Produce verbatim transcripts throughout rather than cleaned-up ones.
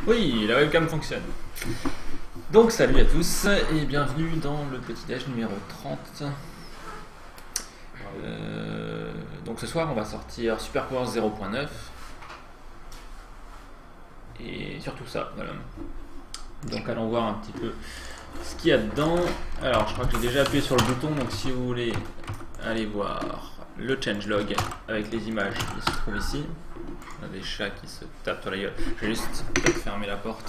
Oui, la webcam fonctionne. Donc salut à tous et bienvenue dans le petit déj numéro trente. Euh, donc ce soir on va sortir SuperPowers zéro point neuf et surtout ça, voilà. Donc allons voir un petit peu ce qu'il y a dedans. Alors je crois que j'ai déjà appuyé sur le bouton, donc si vous voulez aller voir le changelog avec les images qui se trouvent ici. On a des chats qui se tapent sur la gueule. Je vais juste peut-être fermer la porte.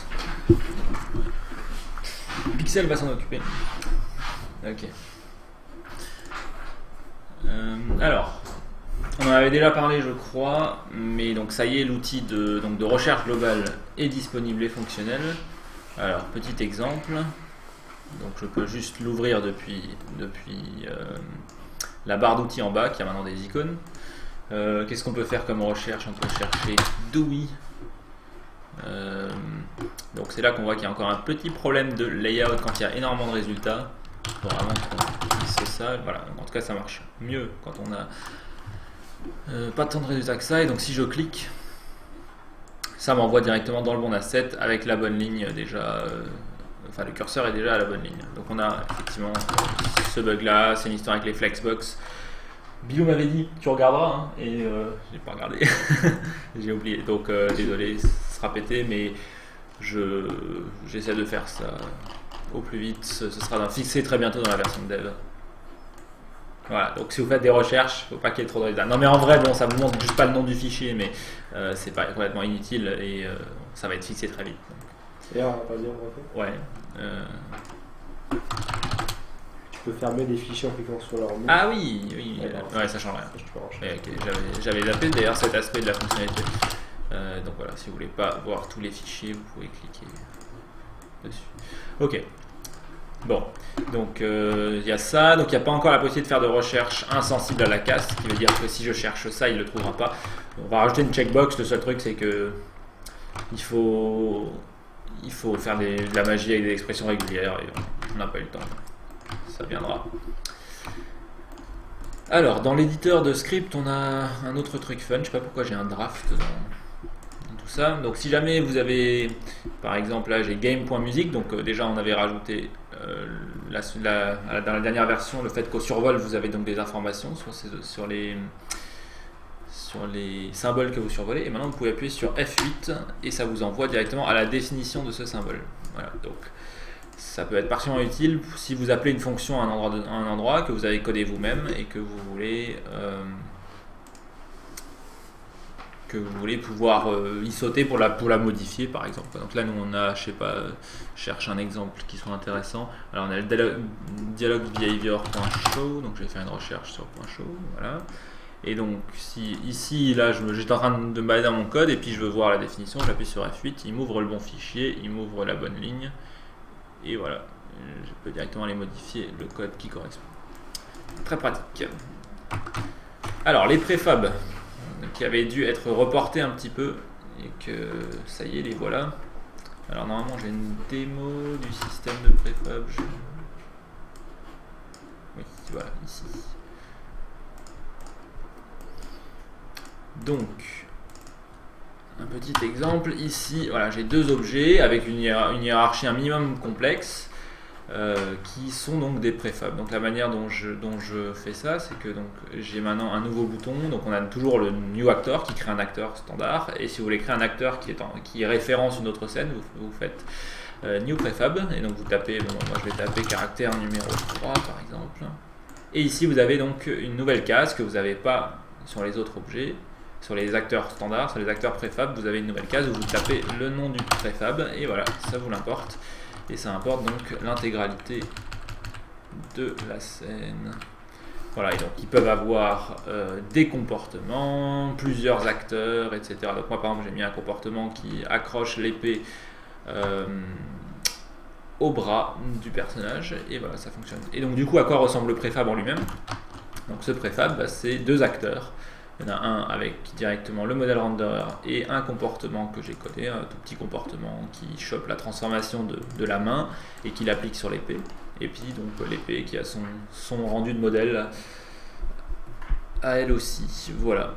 Pixel va s'en occuper. Ok. Euh, alors, on en avait déjà parlé, je crois, mais donc ça y est, l'outil de, donc de recherche globale est disponible et fonctionnel. Alors, petit exemple. Donc, je peux juste l'ouvrir depuis, depuis euh, la barre d'outils en bas, qui a maintenant des icônes. Euh, Qu'est-ce qu'on peut faire comme recherche? On peut chercher Dewey. Euh, donc c'est là qu'on voit qu'il y a encore un petit problème de layout quand il y a énormément de résultats. Il faut vraiment qu'on fixe ça. Voilà. En tout cas, ça marche mieux quand on a euh, pas tant de résultats que ça. Et donc si je clique, ça m'envoie directement dans le bon asset avec la bonne ligne déjà. Euh, enfin, le curseur est déjà à la bonne ligne. Donc on a effectivement ce bug là. C'est une histoire avec les flexbox. Bilou m'avait dit tu regarderas hein, et euh, j'ai pas regardé, j'ai oublié, donc euh, désolé, ce sera pété, mais je j'essaie de faire ça au plus vite, ce sera fixé très bientôt dans la version de dev. Voilà, donc si vous faites des recherches, faut pas qu'il y ait trop de résultats. Non mais en vrai, bon, ça vous montre juste pas le nom du fichier, mais euh, c'est pas complètement inutile et euh, ça va être fixé très vite. Et on va pas dire on va faire. Ouais. Euh... Tu peux fermer des fichiers en cliquant sur leur nom. Ah oui, oui, ouais, euh, ouais, ça change rien. Ouais, okay, J'avais zappé d'ailleurs cet aspect de la fonctionnalité. Euh, donc voilà, si vous voulez pas voir tous les fichiers, vous pouvez cliquer dessus. Ok. Bon, donc il euh, y a ça. Donc il n'y a pas encore la possibilité de faire de recherche insensible à la casse, ce qui veut dire que si je cherche ça, il ne le trouvera pas. On va rajouter une checkbox. Le seul truc, c'est que il faut, il faut faire des, de la magie avec des expressions régulières et on n'a pas eu le temps. Ça viendra. Alors, dans l'éditeur de script, on a un autre truc fun. Je sais pas pourquoi j'ai un draft dans, dans tout ça. Donc, si jamais vous avez, par exemple, là j'ai game.music. Donc, euh, déjà, on avait rajouté euh, la, la, dans la dernière version le fait qu'au survol, vous avez donc des informations sur, ces, sur, les, sur les symboles que vous survolez. Et maintenant, vous pouvez appuyer sur F huit et ça vous envoie directement à la définition de ce symbole. Voilà. Donc, ça peut être particulièrement utile si vous appelez une fonction à un endroit, de, à un endroit que vous avez codé vous-même et que vous voulez euh, que vous voulez pouvoir euh, y sauter pour la, pour la modifier par exemple. Donc là nous on a, je sais pas, euh, cherche un exemple qui soit intéressant. Alors on a le dialogue, dialogue behavior.show, donc je vais faire une recherche sur .show, voilà. Et donc si ici là j'étais en train de me balader dans mon code et puis je veux voir la définition, j'appuie sur F huit, il m'ouvre le bon fichier, il m'ouvre la bonne ligne. Et voilà, je peux directement aller modifier le code qui correspond. Très pratique. Alors, les préfabs qui avaient dû être reportés un petit peu, et que ça y est, les voilà. Alors, normalement, j'ai une démo du système de préfab. Je... Oui, voilà, ici. Donc, un petit exemple, ici, voilà, j'ai deux objets avec une, hiérar une hiérarchie un minimum complexe euh, qui sont donc des préfabs. Donc la manière dont je, dont je fais ça, c'est que j'ai maintenant un nouveau bouton, donc on a toujours le new actor qui crée un acteur standard, et si vous voulez créer un acteur qui, est en, qui référence une autre scène, vous, vous faites euh, new préfab, et donc vous tapez, bon, moi je vais taper caractère numéro trois par exemple, et ici vous avez donc une nouvelle case que vous n'avez pas sur les autres objets. Sur les acteurs standards, sur les acteurs préfab, vous avez une nouvelle case où vous tapez le nom du préfab et voilà, ça vous l'importe. Et ça importe donc l'intégralité de la scène. Voilà, et donc ils peuvent avoir euh, des comportements, plusieurs acteurs, et cetera. Donc moi par exemple j'ai mis un comportement qui accroche l'épée euh, au bras du personnage et voilà, ça fonctionne. Et donc du coup à quoi ressemble le préfab en lui-même? Donc ce préfab, bah, c'est deux acteurs. Il y en a un avec directement le modèle renderer et un comportement que j'ai codé, un tout petit comportement qui chope la transformation de, de la main et qui l'applique sur l'épée. Et puis donc l'épée qui a son, son rendu de modèle à elle aussi. Voilà.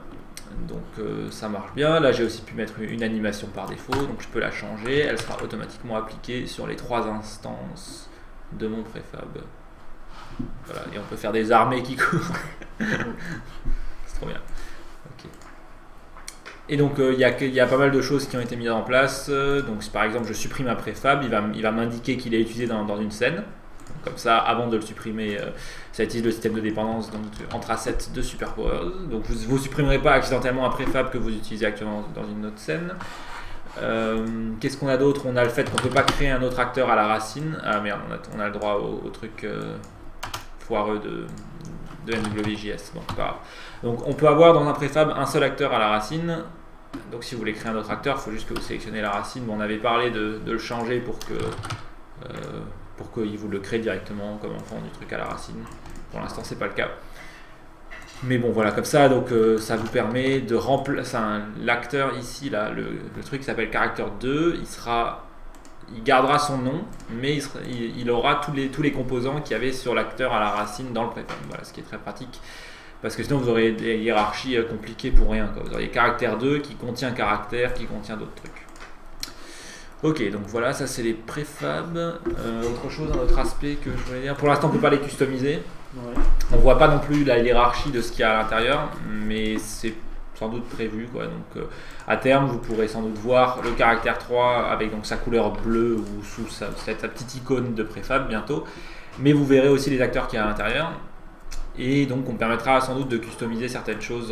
Donc euh, ça marche bien. Là j'ai aussi pu mettre une animation par défaut, donc je peux la changer. Elle sera automatiquement appliquée sur les trois instances de mon préfab. Voilà, et on peut faire des armées qui courent. C'est trop bien. Okay. Et donc il euh, y, y a pas mal de choses qui ont été mises en place. Donc si par exemple je supprime un préfab, il va, il va m'indiquer qu'il est utilisé dans, dans une scène. Comme ça, avant de le supprimer, euh, ça utilise le système de dépendance donc, entre assets de Superpowers. Donc vous ne supprimerez pas accidentellement un préfab que vous utilisez actuellement dans une autre scène. Euh, Qu'est-ce qu'on a d'autre? On a le fait qu'on ne peut pas créer un autre acteur à la racine. Ah merde, on a, on a le droit au, au truc euh, foireux de, de N W J S. Bon, pas grave. Donc on peut avoir dans un préfab un seul acteur à la racine. Donc si vous voulez créer un autre acteur, il faut juste que vous sélectionnez la racine. Bon, on avait parlé de, de le changer pour que... Euh, pour qu'il vous le crée directement comme enfant du truc à la racine. Pour l'instant, c'est pas le cas. Mais bon, voilà, comme ça, donc euh, ça vous permet de remplacer l'acteur ici, là, le, le truc qui s'appelle character deux, il sera, il gardera son nom, mais il, sera, il, il aura tous les, tous les composants qu'il y avait sur l'acteur à la racine dans le préfab. Voilà, ce qui est très pratique. Parce que sinon, vous aurez des hiérarchies compliquées pour rien, quoi. Vous aurez character deux qui contient caractère, qui contient d'autres trucs. Ok, donc voilà, ça c'est les préfabs. Euh, autre chose, un autre aspect que je voulais dire. Pour l'instant, on ne peut pas les customiser. Ouais. On ne voit pas non plus la hiérarchie de ce qu'il y a à l'intérieur, mais c'est sans doute prévu, quoi. Donc, euh, à terme, vous pourrez sans doute voir le caractère trois avec donc, sa couleur bleue ou sous sa, sa, sa petite icône de préfab bientôt. Mais vous verrez aussi les acteurs qu'il y a à l'intérieur. Et donc, on permettra sans doute de customiser certaines choses. Euh...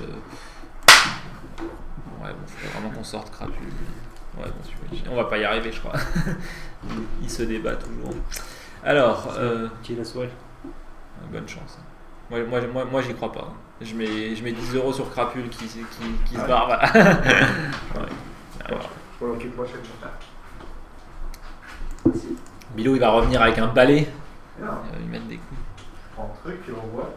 Ouais, bon, il faudrait vraiment qu'on sorte crapule. Ouais, bon, on va pas y arriver, je crois. Il se débat toujours. Alors, euh, bonne chance. Moi, moi, moi, moi j'y crois pas. Je mets, je mets dix euros sur crapule qui, qui, qui se barre. Voilà. Ouais. Alors. Je m'en occupe prochaine. Bilou, il va revenir avec un balai. Il va lui mettre des coups. Je prends un truc et on voit.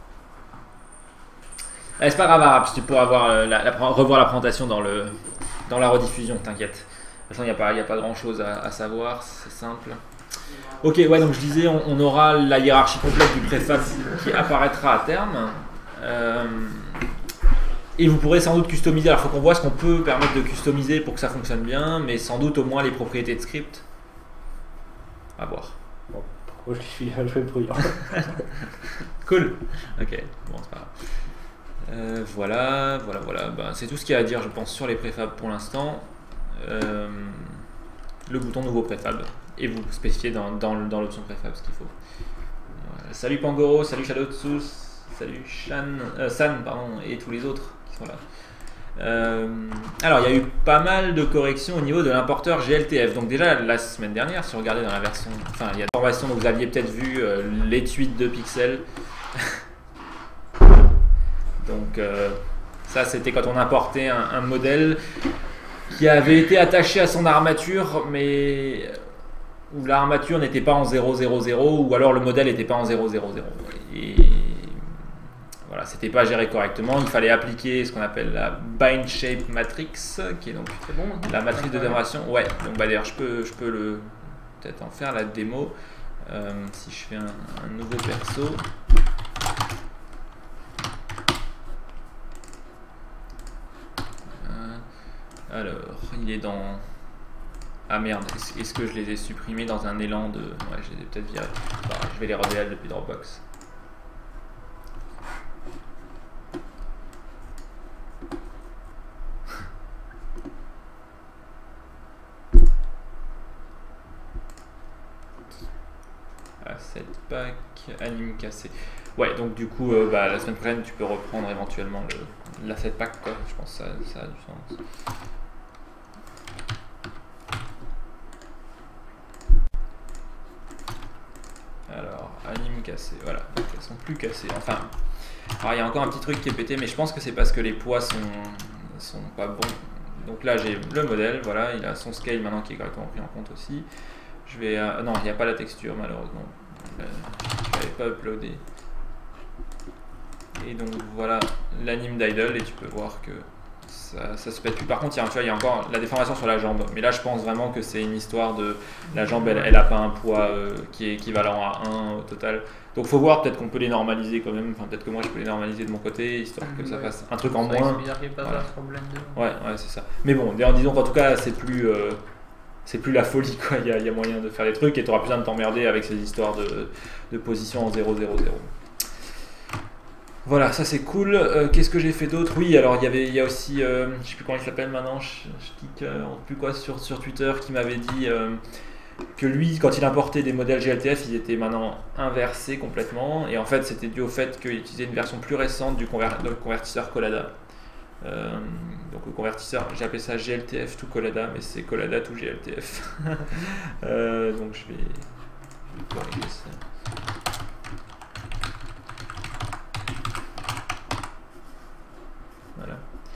Ah, c'est pas grave, Arabe, tu pourras voir la, la, revoir la présentation dans le. Dans la rediffusion, t'inquiète. De toute façon, il n'y a pas, y a pas grand chose à, à savoir, c'est simple. Ok, ouais, donc je disais, on, on aura la hiérarchie complète du préfab qui apparaîtra à terme. Euh, et vous pourrez sans doute customiser. Alors, il faut qu'on voit ce qu'on peut permettre de customiser pour que ça fonctionne bien, mais sans doute au moins les propriétés de script. À voir. Bon, pourquoi je suis là, je vais me brûler. Cool. Ok, bon, c'est pas grave. Euh, voilà, voilà, voilà. Ben, c'est tout ce qu'il y a à dire, je pense, sur les préfabs pour l'instant. Euh, le bouton nouveau préfab. Et vous spécifiez dans, dans, dans l'option préfab ce qu'il faut. Voilà. Salut Pangoro, salut Shadowtsus, salut Shan, euh, San pardon, et tous les autres qui sont là. Euh, alors, il y a eu pas mal de corrections au niveau de l'importeur G L T F. Donc déjà, la semaine dernière, si vous regardez dans la version... Enfin, il y a des informations, donc vous aviez peut-être vu euh, l'étui de pixels. Donc euh, ça c'était quand on importait un, un modèle qui avait été attaché à son armature mais où l'armature n'était pas en zéro zéro zéro ou alors le modèle n'était pas en zéro zéro zéro et voilà, c'était pas géré correctement. Il fallait appliquer ce qu'on appelle la bind shape matrix qui est donc c'est bon, la matrice de déformation. Ouais, donc bah, d'ailleurs je peux, je peux le peut-être en faire la démo euh, si je fais un, un nouveau perso. Alors, il est dans... Ah merde, est-ce que je les ai supprimés dans un élan de... Ouais, je les ai peut-être virés. Enfin, je vais les revéler depuis Dropbox. Asset pack, anime cassé. Ouais, donc du coup, euh, bah, la semaine prochaine, tu peux reprendre éventuellement l'asset pack, quoi. Je pense que ça, ça a du sens. Alors, anime cassé, voilà, donc elles sont plus cassées. Enfin, alors il y a encore un petit truc qui est pété, mais je pense que c'est parce que les poids sont, sont pas bons. Donc là, j'ai le modèle, voilà, il a son scale maintenant qui est correctement pris en compte aussi. Je vais, euh, non, il n'y a pas la texture malheureusement. Euh, je n'avais pas uploadé. Et donc voilà l'anime d'idle et tu peux voir que ça, ça se pète plus. Par contre, il y a, tu vois, il y a encore la déformation sur la jambe. Mais là, je pense vraiment que c'est une histoire de la jambe, elle, elle a pas un poids euh, qui est équivalent à un au total. Donc, faut voir, peut-être qu'on peut les normaliser quand même. Enfin, peut-être que moi, je peux les normaliser de mon côté, histoire que ça Ouais. fasse un truc en C'est moins. bizarre qu'il n'y ait pas Voilà. de problème de... Ouais, ouais, c'est ça. Mais bon, disons qu'en tout cas, c'est plus, euh, c'est plus la folie, quoi. Il y, a, il y a moyen de faire des trucs et tu auras plus besoin de t'emmerder avec ces histoires de, de position en zéro zéro zéro. Voilà, ça c'est cool. Euh, Qu'est-ce que j'ai fait d'autre? Oui, alors il y avait, il y a aussi, euh, je sais plus comment il s'appelle maintenant, je, je clique, euh, plus quoi sur, sur Twitter, qui m'avait dit euh, que lui, quand il importait des modèles G L T F, ils étaient maintenant inversés complètement. Et en fait, c'était dû au fait qu'il utilisait une version plus récente du conver de convertisseur Collada. Euh, donc le convertisseur, j'ai appelé ça G L T F to Collada, mais c'est Collada to G L T F. euh, donc je vais, je vais corriger ça. Voilà.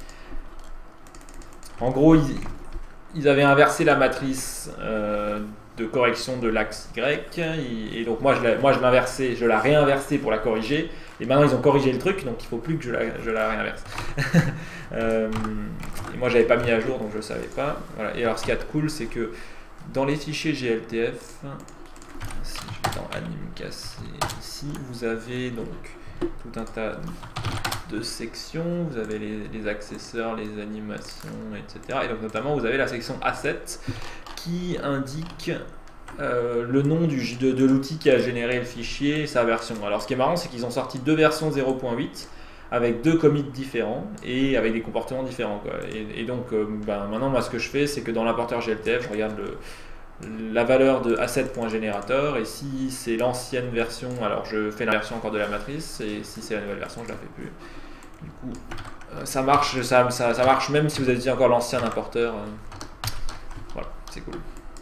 En gros, ils, ils avaient inversé la matrice euh, de correction de l'axe Y, et, et donc moi je, moi je l'inversais, je la réinversais pour la corriger, et maintenant ils ont corrigé le truc, donc il ne faut plus que je la, je la réinverse. euh, et moi j'avais pas mis à jour, donc je ne savais pas. Voilà. Et alors ce qu'il y a de cool, c'est que dans les fichiers G L T F, si je vais dans anim cassé ici, vous avez donc tout un tas de sections, vous avez les, les accesseurs, les animations, et cetera. Et donc notamment vous avez la section Asset qui indique euh, le nom du, de, de l'outil qui a généré le fichier et sa version. Alors ce qui est marrant, c'est qu'ils ont sorti deux versions zéro point huit avec deux commits différents et avec des comportements différents, quoi. Et, et donc euh, ben, maintenant moi ce que je fais, c'est que dans l'importeur G L T F, je regarde le la valeur de asset.générateur, et si c'est l'ancienne version, alors je fais la version encore de la matrice, et si c'est la nouvelle version, je la fais plus. Du coup, euh, ça marche, ça, ça, ça marche même si vous avez encore l'ancien importeur. Euh, voilà, c'est cool.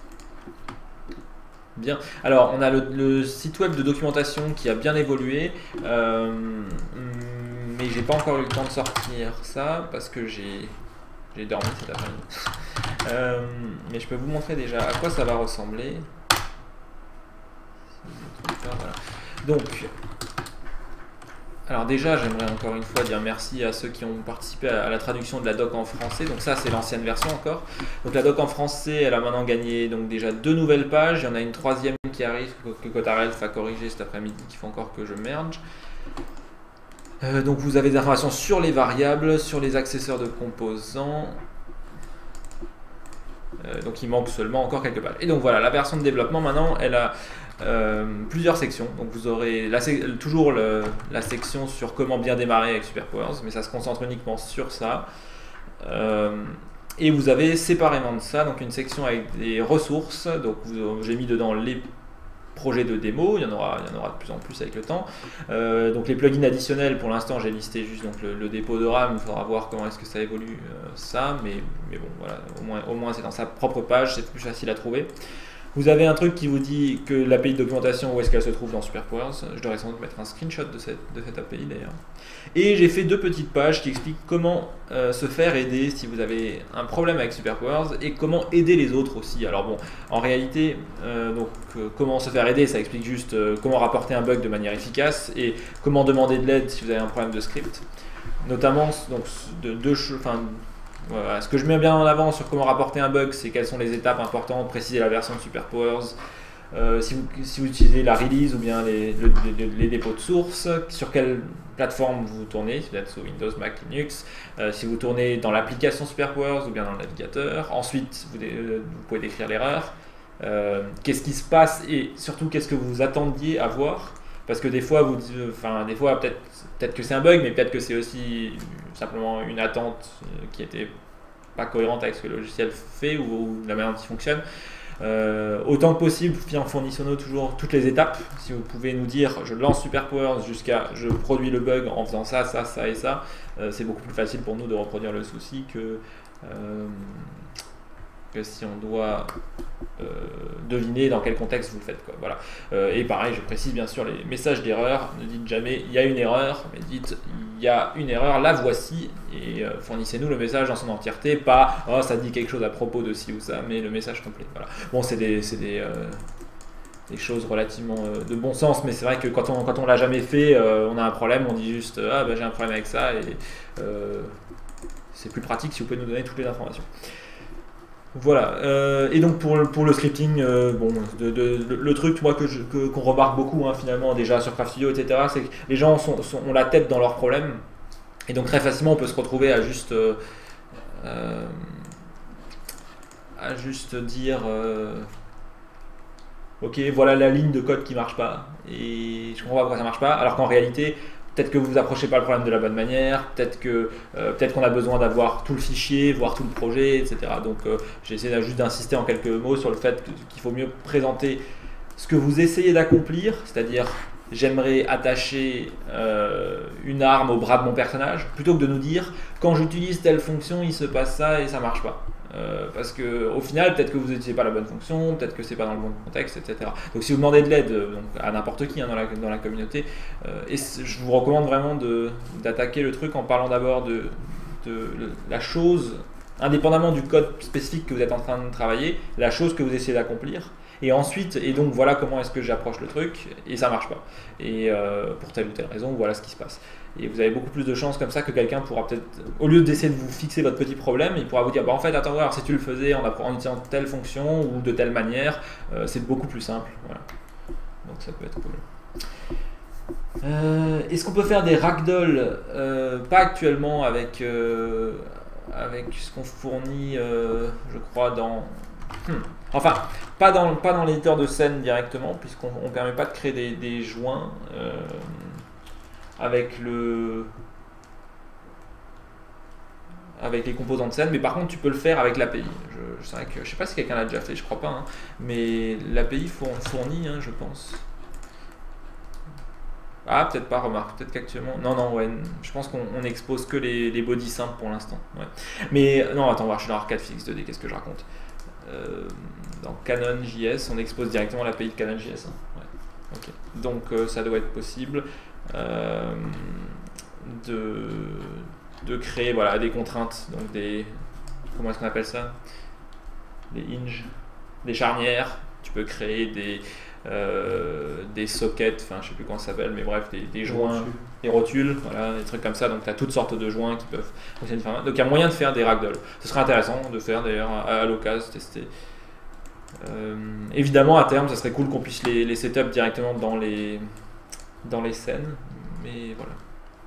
Bien. Alors, on a le, le site web de documentation qui a bien évolué, euh, mais j'ai pas encore eu le temps de sortir ça parce que j'ai j'ai dormi cet après-midi. Euh, mais je peux vous montrer déjà à quoi ça va ressembler. Voilà. Donc, alors déjà, j'aimerais encore une fois dire merci à ceux qui ont participé à la traduction de la doc en français. Donc ça, c'est l'ancienne version encore. Donc la doc en français, elle a maintenant gagné donc déjà deux nouvelles pages. Il y en a une troisième qui arrive que Cotarelf a corrigé cet après-midi, qu'il faut encore que je merge. Euh, donc vous avez des informations sur les variables, sur les accesseurs de composants. Euh, donc il manque seulement encore quelques pages. Et donc voilà, la version de développement maintenant, elle a euh, plusieurs sections. Donc vous aurez la toujours le, la section sur comment bien démarrer avec SuperPowers, mais ça se concentre uniquement sur ça. Euh, et vous avez séparément de ça donc une section avec des ressources. Donc j'ai mis dedans les projets de démo, il y en aura, il y en aura de plus en plus avec le temps. Euh, donc les plugins additionnels, pour l'instant j'ai listé juste donc le, le dépôt de RAM, il faudra voir comment est-ce que ça évolue euh, ça, mais, mais bon voilà, au moins, au moins c'est dans sa propre page, c'est plus facile à trouver. Vous avez un truc qui vous dit que l'A P I de documentation, où est-ce qu'elle se trouve dans SuperPowers. Je devrais sans doute mettre un screenshot de cette, de cette A P I d'ailleurs. Et j'ai fait deux petites pages qui expliquent comment euh, se faire aider si vous avez un problème avec SuperPowers et comment aider les autres aussi. Alors bon, en réalité, euh, donc, euh, comment se faire aider, ça explique juste euh, comment rapporter un bug de manière efficace et comment demander de l'aide si vous avez un problème de script. Notamment, donc, de deux choses. Voilà. Ce que je mets bien en avant sur comment rapporter un bug, c'est quelles sont les étapes importantes, préciser la version de SuperPowers, euh, si, vous, si vous utilisez la release ou bien les, le, les, les dépôts de source, sur quelle plateforme vous tournez, si vous êtes sur Windows, Mac, Linux, euh, si vous tournez dans l'application SuperPowers ou bien dans le navigateur. Ensuite, vous, vous pouvez décrire l'erreur, euh, qu'est-ce qui se passe et surtout qu'est-ce que vous attendiez à voir. Parce que des fois, vous, enfin, des fois peut-être peut-être que c'est un bug, mais peut-être que c'est aussi simplement une attente qui était pas cohérente avec ce que le logiciel fait ou, ou la manière dont il fonctionne. Euh, autant que possible, fournissons-nous toujours toutes les étapes. Si vous pouvez nous dire, je lance SuperPowers jusqu'à je produis le bug en faisant ça, ça, ça et ça, euh, c'est beaucoup plus facile pour nous de reproduire le souci que euh, que si on doit euh, deviner dans quel contexte vous le faites, quoi. Voilà. Euh, et pareil, je précise bien sûr les messages d'erreur. Ne dites jamais il y a une erreur, mais dites il y a une erreur, la voici, et euh, fournissez-nous le message dans son entièreté, pas oh, ça dit quelque chose à propos de ci ou ça, mais le message complet. Voilà. Bon, c'est des, c'est des, euh, des choses relativement euh, de bon sens, mais c'est vrai que quand on quand on l'a jamais fait, euh, on a un problème, on dit juste ah ben j'ai un problème avec ça, et euh, c'est plus pratique si vous pouvez nous donner toutes les informations. Voilà, euh, et donc pour, pour le scripting, euh, bon, de, de, de, le truc moi, que je, que, qu'on remarque beaucoup hein, finalement déjà sur Craft Studio, et cetera, c'est que les gens sont, sont, ont la tête dans leurs problèmes, et donc très facilement on peut se retrouver à juste, euh, euh, à juste dire euh, ok, voilà la ligne de code qui marche pas, et je comprends pas pourquoi ça marche pas, alors qu'en réalité, peut-être que vous approchez pas le problème de la bonne manière, peut-être que euh, peut-être qu'on a besoin d'avoir tout le fichier, voir tout le projet, et cetera. Donc euh, j'ai essayé juste d'insister en quelques mots sur le fait qu'il faut mieux présenter ce que vous essayez d'accomplir, c'est-à-dire j'aimerais attacher euh, une arme au bras de mon personnage, plutôt que de nous dire quand j'utilise telle fonction, il se passe ça et ça marche pas. Euh, parce que au final, peut-être que vous n'utilisez pas la bonne fonction, peut-être que c'est pas dans le bon contexte, et cetera. Donc si vous demandez de l'aide donc, à n'importe qui hein, dans, la, dans la communauté, euh, et je vous recommande vraiment de, d'attaquer le truc en parlant d'abord de, de, de la chose, indépendamment du code spécifique que vous êtes en train de travailler, la chose que vous essayez d'accomplir. Et ensuite, et donc voilà comment est-ce que j'approche le truc, et ça marche pas. Et euh, pour telle ou telle raison, voilà ce qui se passe. Et vous avez beaucoup plus de chances comme ça que quelqu'un pourra peut-être, au lieu d'essayer de vous fixer votre petit problème, il pourra vous dire, bah en fait, attends, alors si tu le faisais en, en utilisant telle fonction ou de telle manière, euh, c'est beaucoup plus simple. Voilà. Donc ça peut être cool. Euh, est-ce qu'on peut faire des ragdoll euh, Pas actuellement avec, euh, avec ce qu'on fournit, euh, je crois, dans... Hmm. Enfin, pas dans, pas dans l'éditeur de scène directement, puisqu'on ne permet pas de créer des, des joints euh, avec le avec les composants de scène, mais par contre tu peux le faire avec l'A P I. Je, je, que, je sais pas si quelqu'un l'a déjà fait, je crois pas, hein, mais l'A P I fournit, hein, je pense. Ah, peut-être pas, remarque, peut-être qu'actuellement... Non, non, ouais, je pense qu'on expose que les, les bodies simples pour l'instant. Ouais. Mais non, attends, voir, je suis dans ArcadeFX deux D, qu'est-ce que je raconte euh, Dans CanonJS, on expose directement l'A P I de CanonJS. Hein. Ouais. Okay. Donc euh, ça doit être possible euh, de, de créer voilà, des contraintes, donc des... Comment est-ce qu'on appelle ça? Des hinges, des charnières. Tu peux créer des... Euh, des sockets, enfin je sais plus comment ça s'appelle, mais bref, des, des joints, des rotules, voilà, des trucs comme ça. Donc tu as toutes sortes de joints qui peuvent fonctionner différemment. Donc il y a moyen de faire des ragdoll. Ce serait intéressant de faire d'ailleurs à, à l'occasion, tester. Euh, évidemment, à terme, ça serait cool qu'on puisse les, les setup directement dans les, dans les scènes, mais voilà.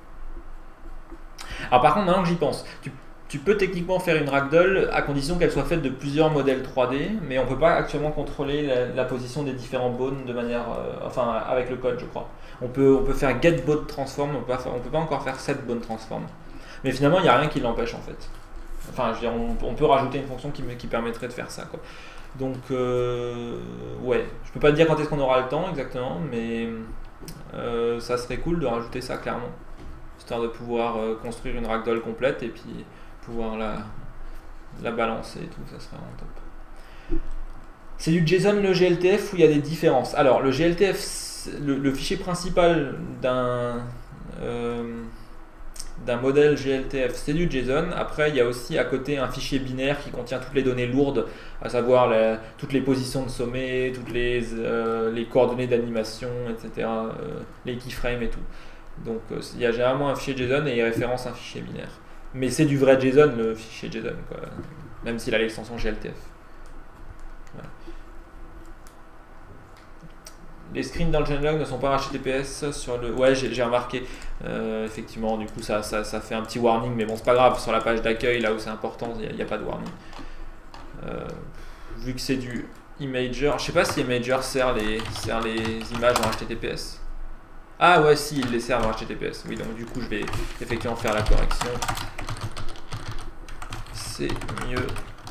Alors par contre, maintenant que j'y pense, tu Tu peux techniquement faire une ragdoll à condition qu'elle soit faite de plusieurs modèles trois D, mais on ne peut pas actuellement contrôler la, la position des différents bones de manière, euh, enfin avec le code, je crois. On peut, on peut faire get bone transform, on ne peut pas encore faire set bone transform. Mais finalement, il n'y a rien qui l'empêche en fait. Enfin, je veux dire, on, on peut rajouter une fonction qui, qui permettrait de faire ça, quoi. Donc, euh, ouais, je peux pas te dire quand est-ce qu'on aura le temps exactement, mais euh, ça serait cool de rajouter ça clairement, histoire de pouvoir euh, construire une ragdoll complète et puis pouvoir la, la balancer et tout, ça serait vraiment top. C'est du JSON le G L T F ou il y a des différences? Alors le G L T F, le, le fichier principal d'un euh, d'un modèle G L T F, c'est du JSON. Après il y a aussi à côté un fichier binaire qui contient toutes les données lourdes, à savoir la, toutes les positions de sommet, toutes les, euh, les coordonnées d'animation, et cetera, euh, les keyframes et tout. Donc euh, il y a généralement un fichier JSON et il référence un fichier binaire. Mais c'est du vrai JSON, le fichier JSON, quoi. Même s'il a l'extension G L T F. Voilà. Les screens dans le changelog ne sont pas H T T P S sur le... Ouais, j'ai remarqué. Euh, effectivement, du coup, ça, ça, ça fait un petit warning, mais bon, c'est pas grave. Sur la page d'accueil, là où c'est important, il n'y a, a pas de warning. Euh, vu que c'est du Imager, je sais pas si Imager sert les, sert les images en H T T P S. Ah ouais, si, il les sert en H T T P S. Oui, donc du coup, je vais effectivement faire la correction. C'est mieux.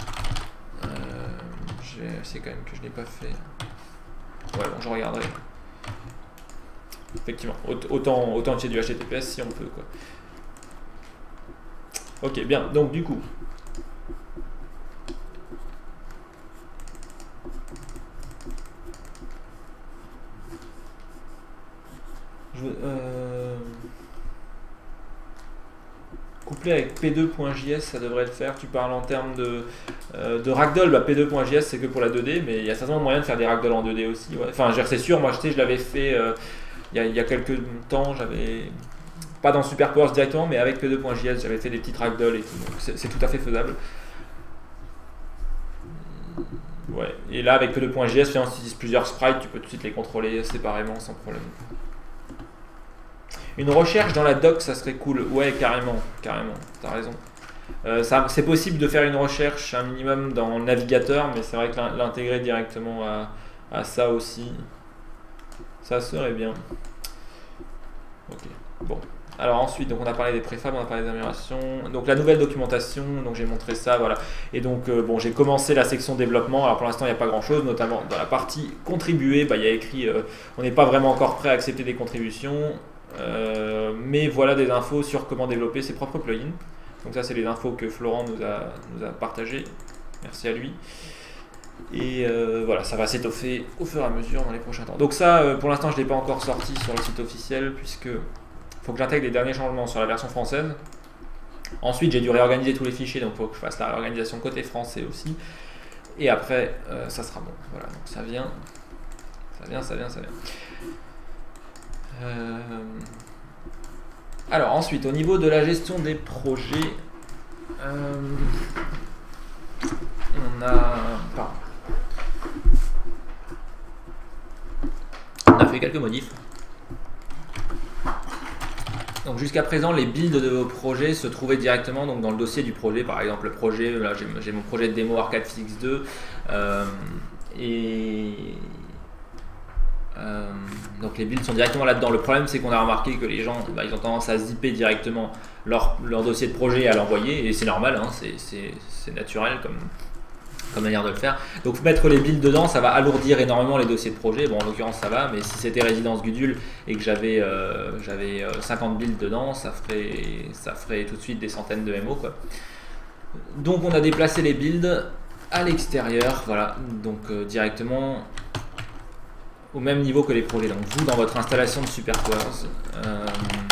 Euh, c'est quand même que je n'ai pas fait. Ouais, bon, je regarderai. Effectivement, autant, autant utiliser du H T T P S si on peut, quoi. Ok, bien. Donc du coup, je, euh, couplé avec P deux point J S, ça devrait le faire. Tu parles en termes de, euh, de ragdoll. Bah, P deux point J S, c'est que pour la deux D, mais il y a certainement moyen de faire des ragdoll en deux D aussi. Ouais. Enfin, c'est sûr, moi, je sais, je l'avais fait euh, il, y a, il y a quelques temps. J'avais pas dans SuperPowers directement, mais avec P deux point J S, j'avais fait des petites ragdolls et tout, donc c'est tout à fait faisable. Ouais. Et là, avec P deux point J S, si tu utilises plusieurs sprites, tu peux tout de suite les contrôler séparément sans problème. Une recherche dans la doc, ça serait cool. Ouais, carrément, carrément, t'as raison. Euh, c'est possible de faire une recherche un minimum dans le navigateur, mais c'est vrai que l'intégrer directement à, à ça aussi, ça serait bien. Ok, bon. Alors ensuite, donc on a parlé des préfabs, on a parlé des améliorations. Donc la nouvelle documentation, donc j'ai montré ça, voilà. Et donc euh, bon, j'ai commencé la section développement. Alors pour l'instant, il n'y a pas grand-chose, notamment dans la partie contribuer, bah, il y a écrit, euh, on n'est pas vraiment encore prêt à accepter des contributions, euh, mais voilà des infos sur comment développer ses propres plugins. Donc ça, c'est les infos que Florent nous a, nous a partagées. Merci à lui. Et euh, voilà, ça va s'étoffer au fur et à mesure dans les prochains temps. Donc ça, euh, pour l'instant, je ne l'ai pas encore sorti sur le site officiel, puisque faut que j'intègre les derniers changements sur la version française. Ensuite, j'ai dû réorganiser tous les fichiers, donc il faut que je fasse la réorganisation côté français aussi. Et après, euh, ça sera bon. Voilà, donc ça vient, ça vient, ça vient, ça vient. Euh... Alors ensuite, au niveau de la gestion des projets, euh... on a... Pardon. On a fait quelques modifs. Donc jusqu'à présent, les builds de vos projets se trouvaient directement donc, dans le dossier du projet. Par exemple, le projet, là j'ai mon projet de démo Arcade Fix deux. Euh, et euh, donc les builds sont directement là-dedans. Le problème, c'est qu'on a remarqué que les gens, bah, ils ont tendance à zipper directement leur, leur dossier de projet et à l'envoyer. Et c'est normal, hein, c'est naturel comme... comme manière de le faire. Donc mettre les builds dedans, ça va alourdir énormément les dossiers de projet. Bon, en l'occurrence ça va, mais si c'était Résidence Gudule et que j'avais euh, j'avais cinquante builds dedans, ça ferait ça ferait tout de suite des centaines de M O quoi. Donc on a déplacé les builds à l'extérieur, voilà, donc euh, directement au même niveau que les projets. Donc vous, dans votre installation de SuperPowers, euh,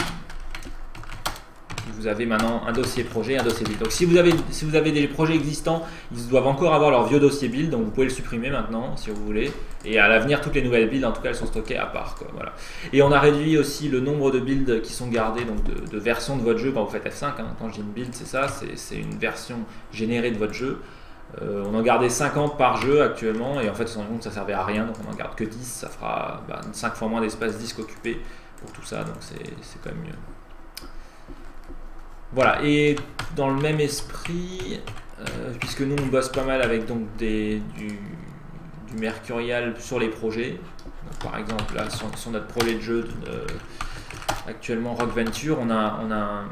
vous avez maintenant un dossier projet, un dossier build. Donc si vous avez, si vous avez des projets existants, ils doivent encore avoir leur vieux dossier build, donc vous pouvez le supprimer maintenant si vous voulez. Et à l'avenir, toutes les nouvelles builds, en tout cas, elles sont stockées à part, quoi, voilà. Et on a réduit aussi le nombre de builds qui sont gardés, donc de, de versions de votre jeu quand vous faites F cinq. Hein. Quand je dis une build, c'est ça, c'est une version générée de votre jeu. Euh, on en gardait cinquante par jeu actuellement, et en fait, on s'est rendu compte que ça servait à rien, donc on en garde que dix, ça fera bah, cinq fois moins d'espace disque occupé pour tout ça, donc c'est quand même mieux. Voilà, et dans le même esprit, euh, puisque nous on bosse pas mal avec donc des, du, du Mercurial sur les projets, donc, par exemple là sur, sur notre projet de jeu euh, actuellement Rock Venture, on a, on a un,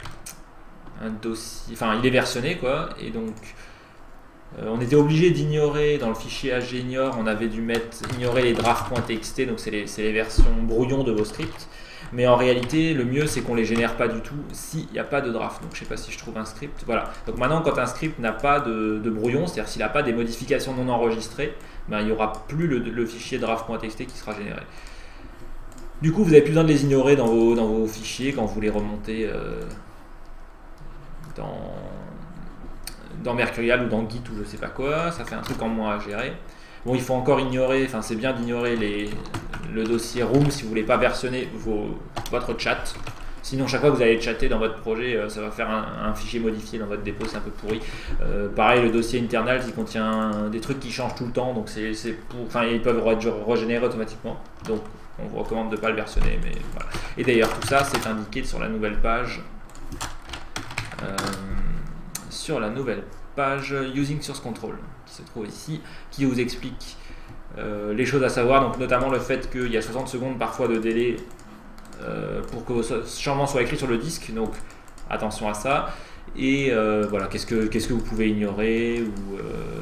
un dossier, enfin il est versionné quoi, et donc euh, on était obligé d'ignorer dans le fichier H G ignore, on avait dû mettre ignorer les drafts.txt, donc c'est les, les versions brouillons de vos scripts. Mais en réalité, le mieux, c'est qu'on ne les génère pas du tout s'il n'y a pas de draft. Donc, je ne sais pas si je trouve un script. Voilà. Donc, maintenant, quand un script n'a pas de, de brouillon, c'est-à-dire s'il n'a pas des modifications non enregistrées, ben, il n'y aura plus le, le fichier draft.txt qui sera généré. Du coup, vous n'avez plus besoin de les ignorer dans vos, dans vos fichiers quand vous les remontez euh, dans, dans Mercurial ou dans Git ou je ne sais pas quoi. Ça fait un truc en moins à gérer. Bon, il faut encore ignorer, enfin c'est bien d'ignorer le dossier room si vous voulez pas versionner vos, votre chat. Sinon, chaque fois que vous allez chatter dans votre projet, ça va faire un, un fichier modifié dans votre dépôt, c'est un peu pourri. Euh, pareil, le dossier internal qui contient des trucs qui changent tout le temps, donc c'est pour, enfin ils peuvent être régénérés automatiquement. Donc on vous recommande de ne pas le versionner, mais voilà. Et d'ailleurs, tout ça c'est indiqué sur la nouvelle page, euh, sur la nouvelle page Using Source Control, qui se trouve ici, qui vous explique euh, les choses à savoir, donc notamment le fait qu'il y a soixante secondes parfois de délai euh, pour que vos changements soient écrits sur le disque, donc attention à ça. Et euh, voilà, qu'est-ce que qu'est-ce que vous pouvez ignorer ou euh,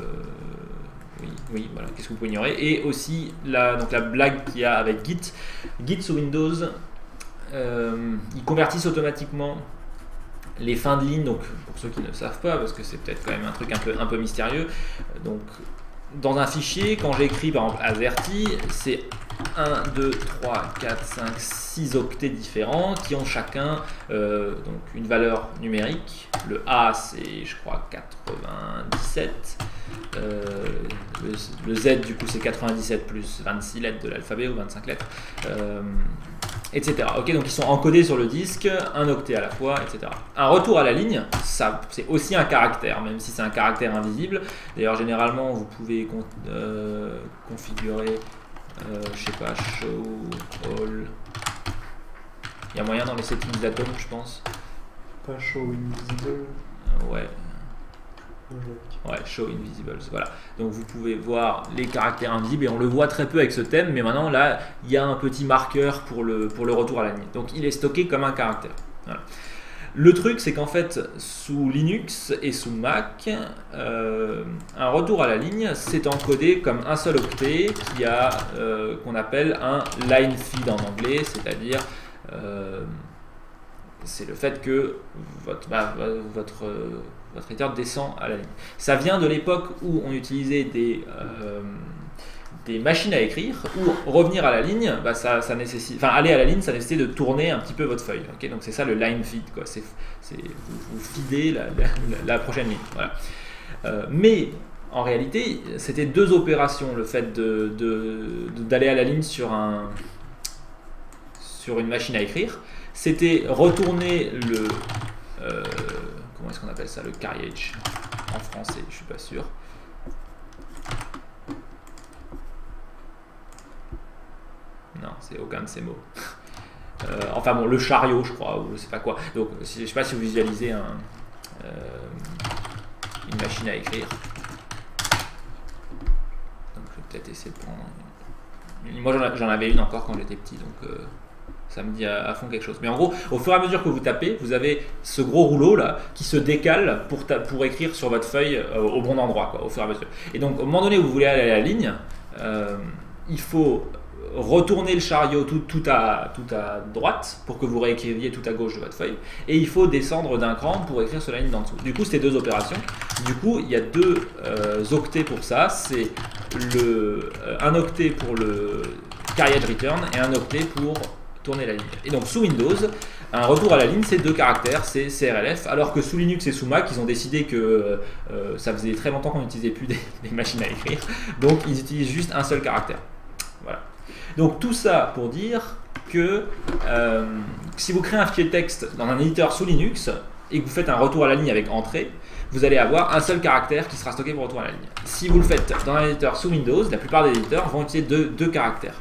oui, oui, voilà, qu'est-ce que vous pouvez ignorer. Et aussi la, donc la blague qu'il y a avec Git, Git sous Windows, euh, ils convertissent automatiquement les fins de ligne, donc pour ceux qui ne le savent pas, parce que c'est peut-être quand même un truc un peu, un peu mystérieux, donc dans un fichier, quand j'écris par exemple AZERTY, c'est un, deux, trois, quatre, cinq, six octets différents qui ont chacun euh, donc une valeur numérique. Le A c'est je crois quatre-vingt-dix-sept, euh, le, le Z du coup c'est quatre-vingt-dix-sept plus vingt-six lettres de l'alphabet ou vingt-cinq lettres. Euh, et cetera. Okay, donc ils sont encodés sur le disque, un octet à la fois, et cetera. Un retour à la ligne, ça c'est aussi un caractère, même si c'est un caractère invisible. D'ailleurs, généralement, vous pouvez con euh, configurer, euh, je sais pas, show all. Il y a moyen dans les settings d'Atom, je pense. Pas show invisible. Euh, ouais. Ouais, show invisibles, voilà. Donc vous pouvez voir les caractères invisibles et on le voit très peu avec ce thème, mais maintenant là, il y a un petit marqueur pour le, pour le retour à la ligne. Donc il est stocké comme un caractère. Voilà. Le truc, c'est qu'en fait, sous Linux et sous Mac, euh, un retour à la ligne, c'est encodé comme un seul octet qui a euh, qu'on appelle un line feed en anglais, c'est-à-dire euh, c'est le fait que votre, bah, votre votre éditeur descend à la ligne. Ça vient de l'époque où on utilisait des, euh, des machines à écrire, où revenir à la ligne, bah ça, ça nécessite, enfin aller à la ligne, ça nécessite de tourner un petit peu votre feuille. Okay, donc c'est ça le line feed, quoi. C'est, c'est, vous, vous feedez la, la, la prochaine ligne. Voilà. Euh, mais en réalité, c'était deux opérations, le fait de, de, de, d'aller à la ligne sur, un, sur une machine à écrire. C'était retourner le... Euh, comment est-ce qu'on appelle ça, le carriage en français, je suis pas sûr. Non, c'est aucun de ces mots. Euh, enfin bon, le chariot, je crois, ou je sais pas quoi. Donc, je sais pas si vous visualisez un, euh, une machine à écrire. Donc, je vais peut-être essayer de prendre. Moi, j'en avais une encore quand j'étais petit, donc. Euh, ça me dit à, à fond quelque chose. Mais en gros, au fur et à mesure que vous tapez, vous avez ce gros rouleau là qui se décale pour, pour écrire sur votre feuille euh, au bon endroit, quoi, au fur et à mesure. Et donc, au moment donné où vous voulez aller à la ligne, euh, il faut retourner le chariot tout, tout, à, tout à droite pour que vous réécriviez tout à gauche de votre feuille. Et il faut descendre d'un cran pour écrire sur la ligne d'en dessous. Du coup, c'était deux opérations. Du coup, il y a deux euh, octets pour ça. C'est le, euh, un octet pour le carriage return et un octet pour tourner la ligne. Et donc sous Windows, un retour à la ligne, c'est deux caractères, c'est C R L F, alors que sous Linux et sous Mac, ils ont décidé que euh, ça faisait très longtemps qu'on n'utilisait plus des, des machines à écrire, donc ils utilisent juste un seul caractère. Voilà. Donc tout ça pour dire que euh, si vous créez un fichier texte dans un éditeur sous Linux et que vous faites un retour à la ligne avec entrée, vous allez avoir un seul caractère qui sera stocké pour retour à la ligne. Si vous le faites dans un éditeur sous Windows, la plupart des éditeurs vont utiliser deux, deux caractères.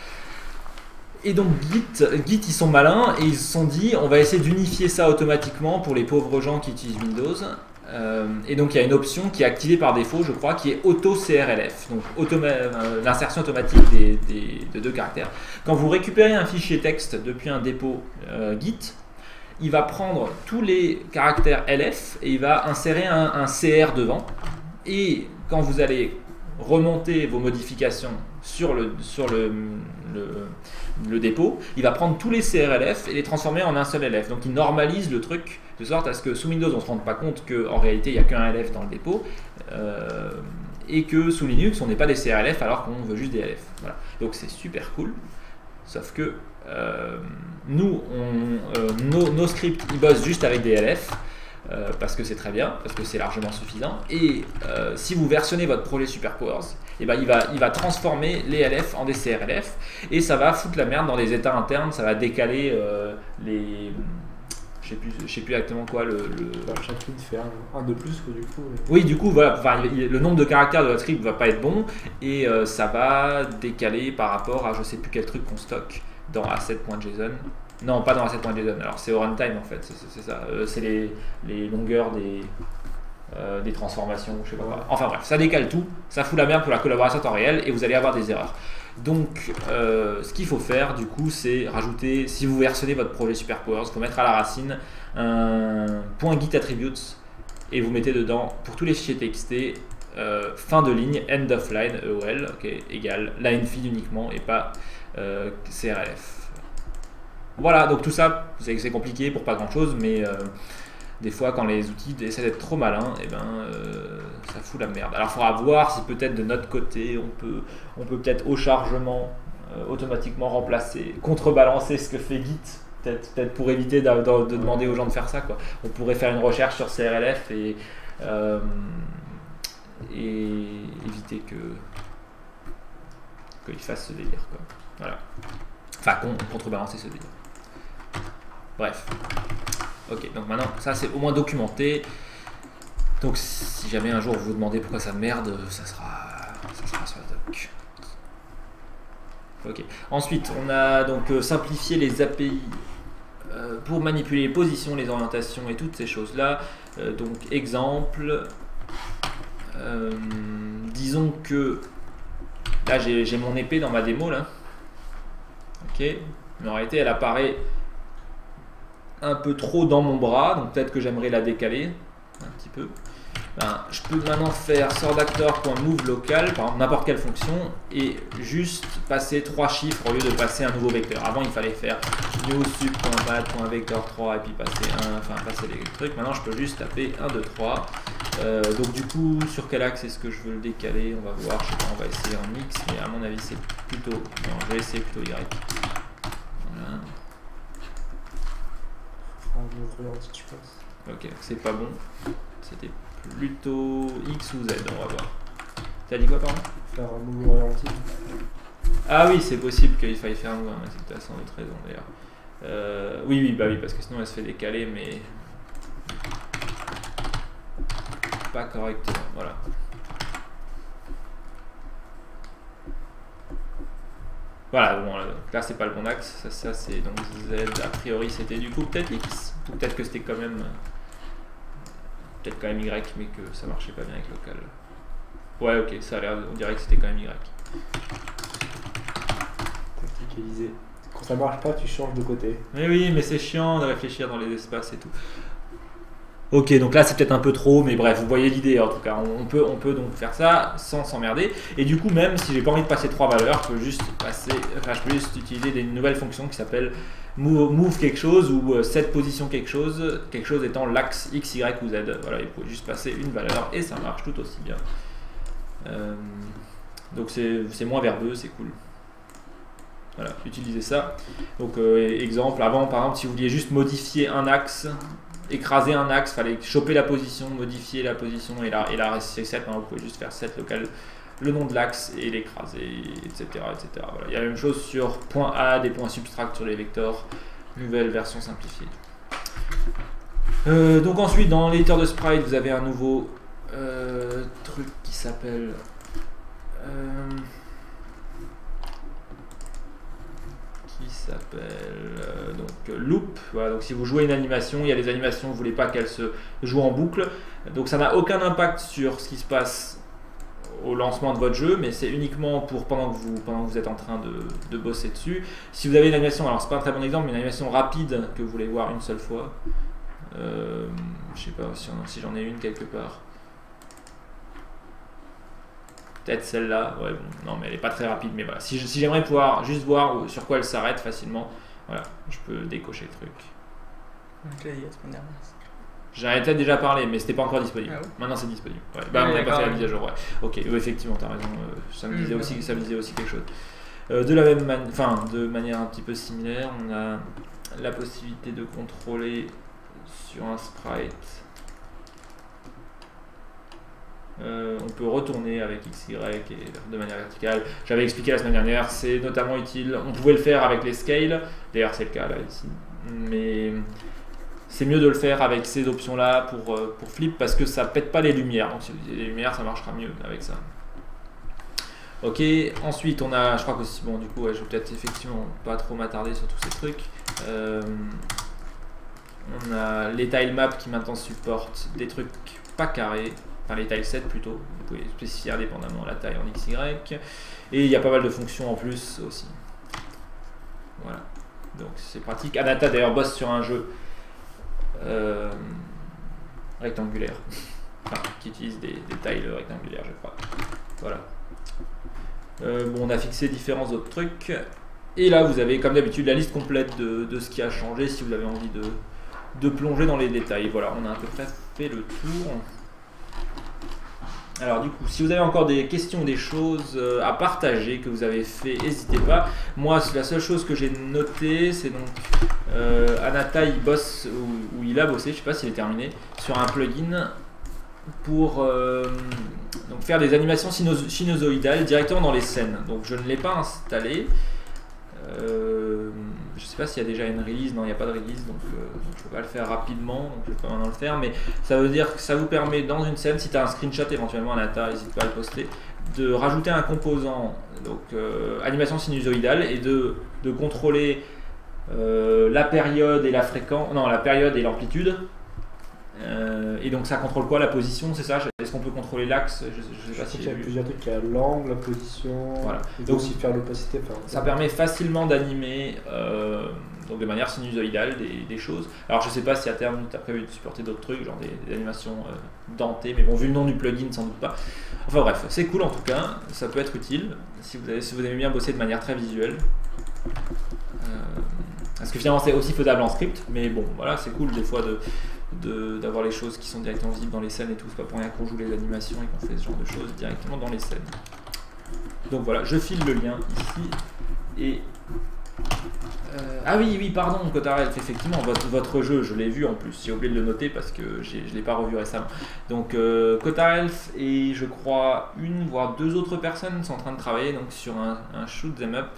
Et donc Git, Git, ils sont malins et ils se sont dit on va essayer d'unifier ça automatiquement pour les pauvres gens qui utilisent Windows. Euh, et donc il y a une option qui est activée par défaut, je crois, qui est auto C R L F, donc euh, l'insertion automatique des, des, de deux caractères. Quand vous récupérez un fichier texte depuis un dépôt euh, Git, il va prendre tous les caractères L F et il va insérer un, un C R devant. Et quand vous allez remonter vos modifications sur le, sur le, le, le dépôt, il va prendre tous les C R L F et les transformer en un seul L F. Donc il normalise le truc de sorte à ce que sous Windows on ne se rende pas compte qu'en réalité il n'y a qu'un L F dans le dépôt euh, et que sous Linux on n'est pas des C R L F alors qu'on veut juste des L F. Voilà. Donc c'est super cool, sauf que euh, nous, on, euh, nos, nos scripts ils bossent juste avec des L F. Euh, parce que c'est très bien, parce que c'est largement suffisant. Et euh, si vous versionnez votre projet SuperPowers, eh ben, il, va, il va transformer les L F en des C R L F et ça va foutre la merde dans les états internes, ça va décaler euh, les... Je sais plus, je sais plus exactement quoi le... le... Bah, chacune fait un, un de plus que du coup. Mais... Oui, du coup, voilà, enfin, il, le nombre de caractères de votre script va pas être bon et euh, ça va décaler par rapport à je sais plus quel truc qu'on stocke dans asset.json. Non, pas dans asset.json, alors c'est au runtime en fait, c'est ça, euh, c'est les, les longueurs des, euh, des transformations, je sais pas quoi. Enfin bref, ça décale tout, ça fout la merde pour la collaboration en temps réel et vous allez avoir des erreurs. Donc euh, ce qu'il faut faire du coup, c'est rajouter, si vous versionnez votre projet SuperPowers, il faut mettre à la racine un point git attributes et vous mettez dedans, pour tous les fichiers T X T, euh, fin de ligne, end of line, E O L, ok, égale line feed uniquement et pas euh, C R L F. Voilà, donc tout ça, vous savez que c'est compliqué pour pas grand chose, mais euh, des fois quand les outils essaient d'être trop malins, et eh ben, euh, ça fout la merde. Alors il faudra voir si peut-être de notre côté, on peut on peut peut-être au chargement euh, automatiquement remplacer, contrebalancer ce que fait Git, peut-être peut-être pour éviter de, de, de demander aux gens de faire ça, quoi. On pourrait faire une recherche sur C R L F et, euh, et éviter que qu'ils fassent ce délire, quoi. Voilà. Enfin, con, contrebalancer, c'est dire. Bref. Ok, donc maintenant, ça c'est au moins documenté. Donc si jamais un jour vous vous demandez pourquoi ça merde, ça sera, ça sera sur la doc. Ok. Ensuite, on a donc euh, simplifié les A P I euh, pour manipuler les positions, les orientations et toutes ces choses-là. Euh, donc exemple, euh, disons que là j'ai mon épée dans ma démo là. Ok. Mais en réalité, elle apparaît un peu trop dans mon bras, donc peut-être que j'aimerais la décaler un petit peu. Ben, je peux maintenant faire sortActor.move local, par exemple n'importe quelle fonction, et juste passer trois chiffres au lieu de passer un nouveau vecteur. Avant il fallait faire newSub.mat.vector trois et puis passer un, enfin passer les trucs. Maintenant je peux juste taper un, deux, trois. Euh, donc du coup sur quel axe est-ce que je veux le décaler? On va voir, je sais pas, on va essayer en X, mais à mon avis c'est plutôt, non je vais essayer plutôt Y. Voilà. Je pense. Ok, c'est pas bon. C'était plutôt X ou Z, on va voir. T'as dit quoi, pardon? Faire un move orienté. Ah oui, c'est possible qu'il faille faire un move, mais c'est peut-être sans autre raison d'ailleurs. Euh, oui, oui, bah oui, parce que sinon elle se fait décaler, mais pas correctement. Voilà. Voilà, bon, là c'est pas le bon axe, ça, ça c'est donc Z, a priori c'était du coup peut-être X, ou peut-être que c'était quand même peut-être quand même Y, mais que ça marchait pas bien avec local. Ouais, ok, ça a l'air, on dirait que c'était quand même Y. Tacticaliser. Quand ça marche pas, tu changes de côté. Mais oui, mais c'est chiant de réfléchir dans les espaces et tout. Ok, donc là c'est peut-être un peu trop, mais bref, vous voyez l'idée en tout cas. On peut, on peut donc faire ça sans s'emmerder. Et du coup, même si j'ai pas envie de passer trois valeurs, je peux juste passer, enfin, je peux juste utiliser des nouvelles fonctions qui s'appellent move, move quelque chose ou euh, set position quelque chose, quelque chose étant l'axe X, Y ou Z. Voilà, il faut juste passer une valeur et ça marche tout aussi bien. Euh, donc c'est moins verbeux, c'est cool. Voilà, utilisez ça. Donc euh, exemple, avant par exemple, si vous vouliez juste modifier un axe, écraser un axe, il fallait choper la position, modifier la position et la, et la rester set. Maintenant, vous pouvez juste faire set local, le nom de l'axe et l'écraser, et cetera, et cetera. Voilà. Il y a la même chose sur point A, des points subtract sur les vecteurs, nouvelle version simplifiée. Euh, donc ensuite, dans l'éditeur de sprite, vous avez un nouveau euh, truc qui s'appelle euh, qui s'appelle euh, donc loop. Voilà, donc si vous jouez une animation, il y a des animations, vous ne voulez pas qu'elles se jouent en boucle. Donc ça n'a aucun impact sur ce qui se passe au lancement de votre jeu, mais c'est uniquement pour pendant que, vous, pendant que vous êtes en train de, de bosser dessus. Si vous avez une animation, alors c'est pas un très bon exemple, mais une animation rapide que vous voulez voir une seule fois. Euh, je sais pas si, si j'en ai une quelque part. Peut-être celle-là, ouais, bon, non mais elle est pas très rapide, mais voilà. Si, si j'aimerais pouvoir juste voir sur quoi elle s'arrête facilement, voilà, je peux décocher le truc. Donc là, il y a ce point dernier. J'en avais peut-être déjà parlé, mais c'était pas encore disponible. Ah ouais. Maintenant c'est disponible. Ouais. Bah, Oui, on n'a pas fait la oui. mise à jour, ouais. Ok, oui, effectivement, t'as raison. Euh, ça, me Mmh, disait bah, aussi, oui. ça me disait aussi quelque chose. Euh, de la même manière, enfin, de manière un petit peu similaire, on a la possibilité de contrôler sur un sprite. Euh, on peut retourner avec X Y et de manière verticale. J'avais expliqué la semaine dernière, c'est notamment utile. On pouvait le faire avec les scales, d'ailleurs c'est le cas là ici, mais c'est mieux de le faire avec ces options là pour, pour Flip parce que ça pète pas les lumières. Donc si vous utilisez les lumières, ça marchera mieux avec ça. Ok, ensuite on a, je crois que aussi, bon du coup ouais, je vais peut-être effectivement pas trop m'attarder sur tous ces trucs. Euh, on a les tilemaps qui maintenant supportent des trucs pas carrés. Enfin les tilesets plutôt, vous pouvez spécifier indépendamment la taille en X Y. Et il y a pas mal de fonctions en plus aussi. Voilà, donc c'est pratique. Anata d'ailleurs bosse sur un jeu euh, rectangulaire, enfin, qui utilise des, des tailles rectangulaires je crois. Voilà. Euh, bon, on a fixé différents autres trucs. Et là vous avez comme d'habitude la liste complète de, de ce qui a changé si vous avez envie de, de plonger dans les détails. Voilà, on a à peu près fait le tour. Alors du coup, si vous avez encore des questions, des choses à partager que vous avez fait, n'hésitez pas. Moi, la seule chose que j'ai notée, c'est donc euh, Anata, il bosse, ou, ou il a bossé, je sais pas s'il est terminé, sur un plugin pour euh, donc faire des animations sinusoïdales directement dans les scènes. Donc je ne l'ai pas installé. Euh, je sais pas s'il y a déjà une release, non il n'y a pas de release, donc, euh, donc je peux pas le faire rapidement, donc je vais pas maintenant le faire, mais ça veut dire que ça vous permet dans une scène, si tu as un screenshot éventuellement à l'intérieur, n'hésite pas à le poster, de rajouter un composant, donc euh, animation sinusoïdale, et de, de contrôler euh, la période et la fréquence, non la période et l'amplitude. Euh, et donc ça contrôle quoi? La position, c'est ça? Est-ce qu'on peut contrôler l'axe? Je, je sais pas si Il y j'ai a vu. plusieurs trucs, il y a l'angle, la position, Voilà. il faut Donc, aussi faire l'opacité. Enfin, ça permet facilement d'animer euh, donc de manière sinusoïdale des, des choses. Alors je sais pas si à terme tu as prévu de supporter d'autres trucs, genre des, des animations euh, dentées, mais bon vu le nom du plugin sans doute pas. Enfin bref, c'est cool en tout cas, ça peut être utile si vous, avez, si vous aimez bien bosser de manière très visuelle. Euh, parce que finalement c'est aussi faisable en script, mais bon voilà c'est cool des fois de De, d'avoir les choses qui sont directement visibles dans les scènes et tout, c'est pas pour rien qu'on joue les animations et qu'on fait ce genre de choses directement dans les scènes. Donc voilà, je file le lien ici et euh, ah oui oui pardon Cotarelf, effectivement votre, votre jeu je l'ai vu en plus, j'ai oublié de le noter parce que j'ai, je l'ai pas revu récemment. Donc euh, Cotarelf et je crois une voire deux autres personnes sont en train de travailler donc sur un, un shoot them up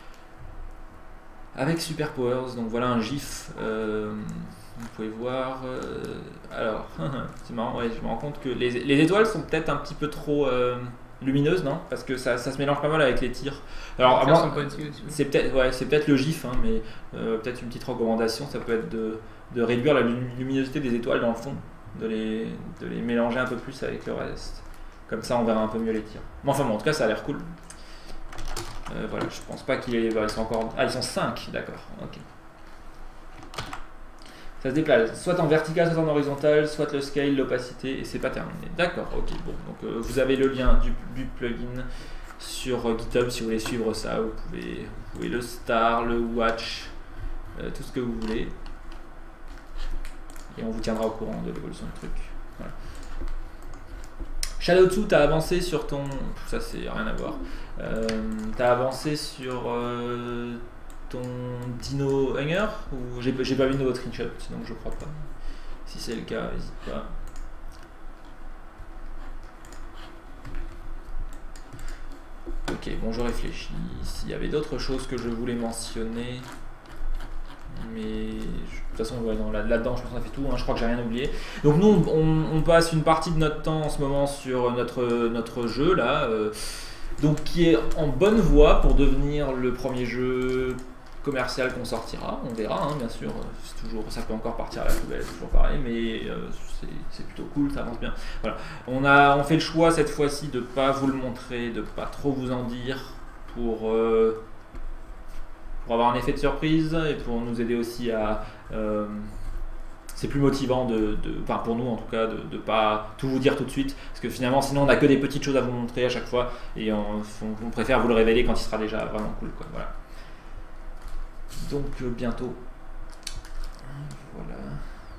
avec Superpowers, donc voilà un gif. Euh, Vous pouvez voir. Euh, alors, c'est marrant, ouais, je me rends compte que les, les étoiles sont peut-être un petit peu trop euh, lumineuses, non? Parce que ça, ça se mélange pas mal avec les tirs. Alors, Les moi, tirs sont pas dessus aussi. c'est peut-être, ouais, c'est peut-être le gif, hein, mais euh, peut-être une petite recommandation, ça peut être de, de réduire la luminosité des étoiles dans le fond, de les, de les mélanger un peu plus avec le reste. Comme ça, on verra un peu mieux les tirs. Mais enfin, bon, en tout cas, ça a l'air cool. Euh, voilà, je pense pas qu'il est. Ils sont encore. Ah, ils sont cinq, d'accord. Ok. Ça se déplace, soit en vertical, soit en horizontal, soit le scale, l'opacité, et c'est pas terminé. D'accord, ok, bon, donc euh, vous avez le lien du, du plugin sur euh, GitHub si vous voulez suivre ça, vous pouvez, vous pouvez le star, le watch, euh, tout ce que vous voulez. Et on vous tiendra au courant de l'évolution du truc. Voilà. Shadowtwo, t'as avancé sur ton... Ça c'est rien à voir. Euh, t'as avancé sur... Euh, ton Dino Hanger ou j'ai, j'ai pas vu de nouveau screenshot, donc je crois pas. Si c'est le cas, n'hésite pas. Ok, bon, je réfléchis. S'il y avait d'autres choses que je voulais mentionner, mais je, de toute façon, ouais, non, là, là-dedans, je pense qu'on a fait tout. Hein, je crois que j'ai rien oublié. Donc nous, on, on passe une partie de notre temps en ce moment sur notre notre jeu là, euh, donc qui est en bonne voie pour devenir le premier jeu commercial qu'on sortira, on verra, hein, bien sûr, c'est toujours, ça peut encore partir à la poubelle, c'est toujours pareil, mais euh, c'est, c'est plutôt cool, ça avance bien. Voilà. On a on fait le choix cette fois-ci de ne pas vous le montrer, de ne pas trop vous en dire, pour, euh, pour avoir un effet de surprise et pour nous aider aussi à... Euh, c'est plus motivant, de, de, enfin pour nous en tout cas, de ne pas tout vous dire tout de suite, parce que finalement sinon on n'a que des petites choses à vous montrer à chaque fois, et on, on, on préfère vous le révéler quand il sera déjà vraiment cool, quoi. Voilà. Donc euh, bientôt. Voilà.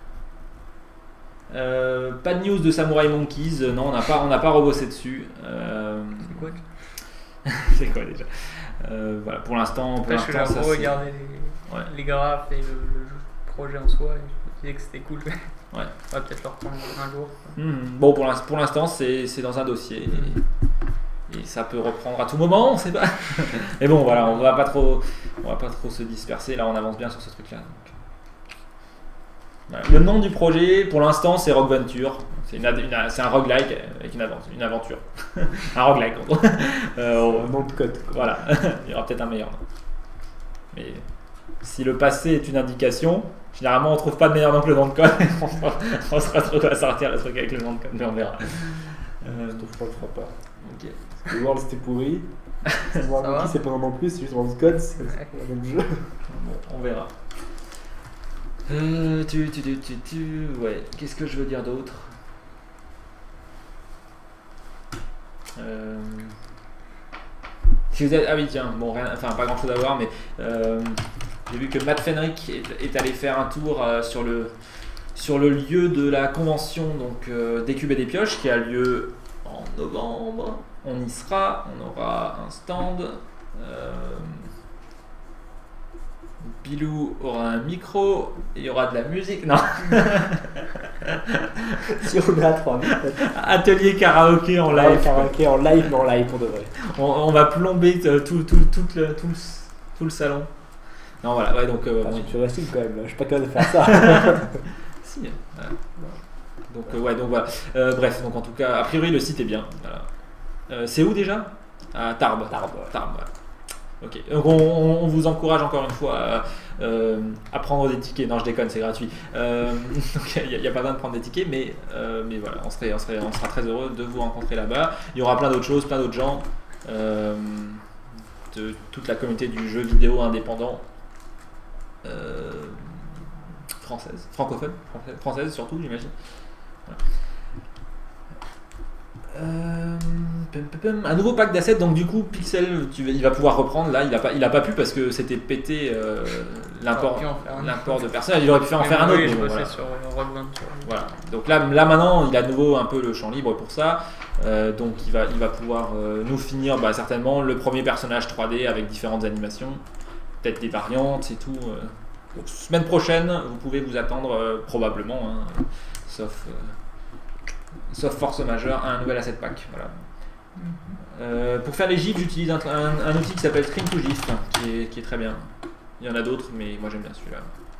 Euh, pas de news de Samurai Monkeys. Non, on n'a pas, on n'a pas rebossé dessus. Euh... C'est quoi? C'est quoi déjà? euh, Voilà, pour l'instant, pour Après, je suis l'instant, là ça pour c'est... regarder les, Ouais. les graphes et le, le projet en soi. Et je me disais que c'était cool. Ouais. On va peut-être le reprendre un jour. Mmh. Bon, pour l'instant, pour l'instant, c'est, c'est dans un dossier. Et... Et ça peut reprendre à tout moment, on sait pas. Mais bon, voilà, on va pas trop, on va pas trop se disperser. Là, on avance bien sur ce truc-là. Donc. Voilà. Le nom du projet, pour l'instant, c'est Rock Venture. C'est, une, une, c'est un roguelike avec une aventure. Une aventure. un roguelike, en gros. Euh, on, nom de code. Voilà. Il y aura peut-être un meilleur nom. Mais si le passé est une indication, généralement, on trouve pas de meilleur nom que le nom de code. on se retrouve à sortir le truc avec le nom de code, mais on verra. Euh, je trouve pas le fera pas. Ok. Le World c'était pourri. Le World Ça va c'est pas un nom plus, c'est juste World Code, c'est Ouais. le même jeu. Bon, on verra. Euh, tu, tu, tu, tu, tu, ouais. Qu'est-ce que je veux dire d'autre? euh... Si vous êtes... Ah oui, tiens, bon, rien... enfin pas grand-chose à voir, mais euh, j'ai vu que Matt Fenrick est, est allé faire un tour euh, sur le sur le lieu de la convention donc euh, des cubes et des pioches qui a lieu en novembre. On y sera, on aura un stand. Euh, Bilou aura un micro, il y aura de la musique, non. Si on est à trois, Atelier karaoké en live. live, karaoké en live, mais en live pour de vrai. On, on va plomber tout, tout, tout, le, tout, le, tout le salon. Non, voilà, ouais, donc. Euh, Ah, bon, c'est futuristique quand même, je suis pas capable de faire ça. si, ouais. Donc, euh, ouais, donc voilà. Euh, bref, donc en tout cas, a priori, le site est bien. Voilà. Euh, c'est où déjà? À Tarbes. Tarbes, ouais. Tarbes, voilà. Ok, donc on, on- on vous encourage encore une fois à, euh, à prendre des tickets. Non, je déconne, c'est gratuit. Euh, donc il n'y a, a pas besoin de prendre des tickets, mais, euh, mais voilà, on, serait, on, serait, on sera très heureux de vous rencontrer là-bas. Il y aura plein d'autres choses, plein d'autres gens, euh, de toute la communauté du jeu vidéo indépendant euh, française, francophone, française, française surtout, j'imagine. Voilà. Euh, pum, pum, pum. Un nouveau pack d'assets, donc du coup Pixel tu, il va pouvoir reprendre. Là il a pas, il a pas pu parce que c'était pété euh, l'import, Aurait pu en faire un. l'import de personnages. Il aurait pu faire en Oui, faire un oui, autre. je mais bon, bossais voilà. sur euh, Rogue One. tu vois. Voilà. Donc là, là maintenant il a de nouveau un peu le champ libre pour ça. Euh, donc il va, il va pouvoir euh, nous finir bah, certainement le premier personnage trois D avec différentes animations, peut-être des variantes et tout. euh. Donc semaine prochaine vous pouvez vous attendre euh, probablement, hein, sauf. Euh, Sauf force majeure, à un nouvel asset pack. Voilà. Euh, pour faire les gifs, j'utilise un, un- un outil qui s'appelle Stream to GIF, qui est, qui est très bien. Il y en a d'autres, mais moi j'aime bien celui-là.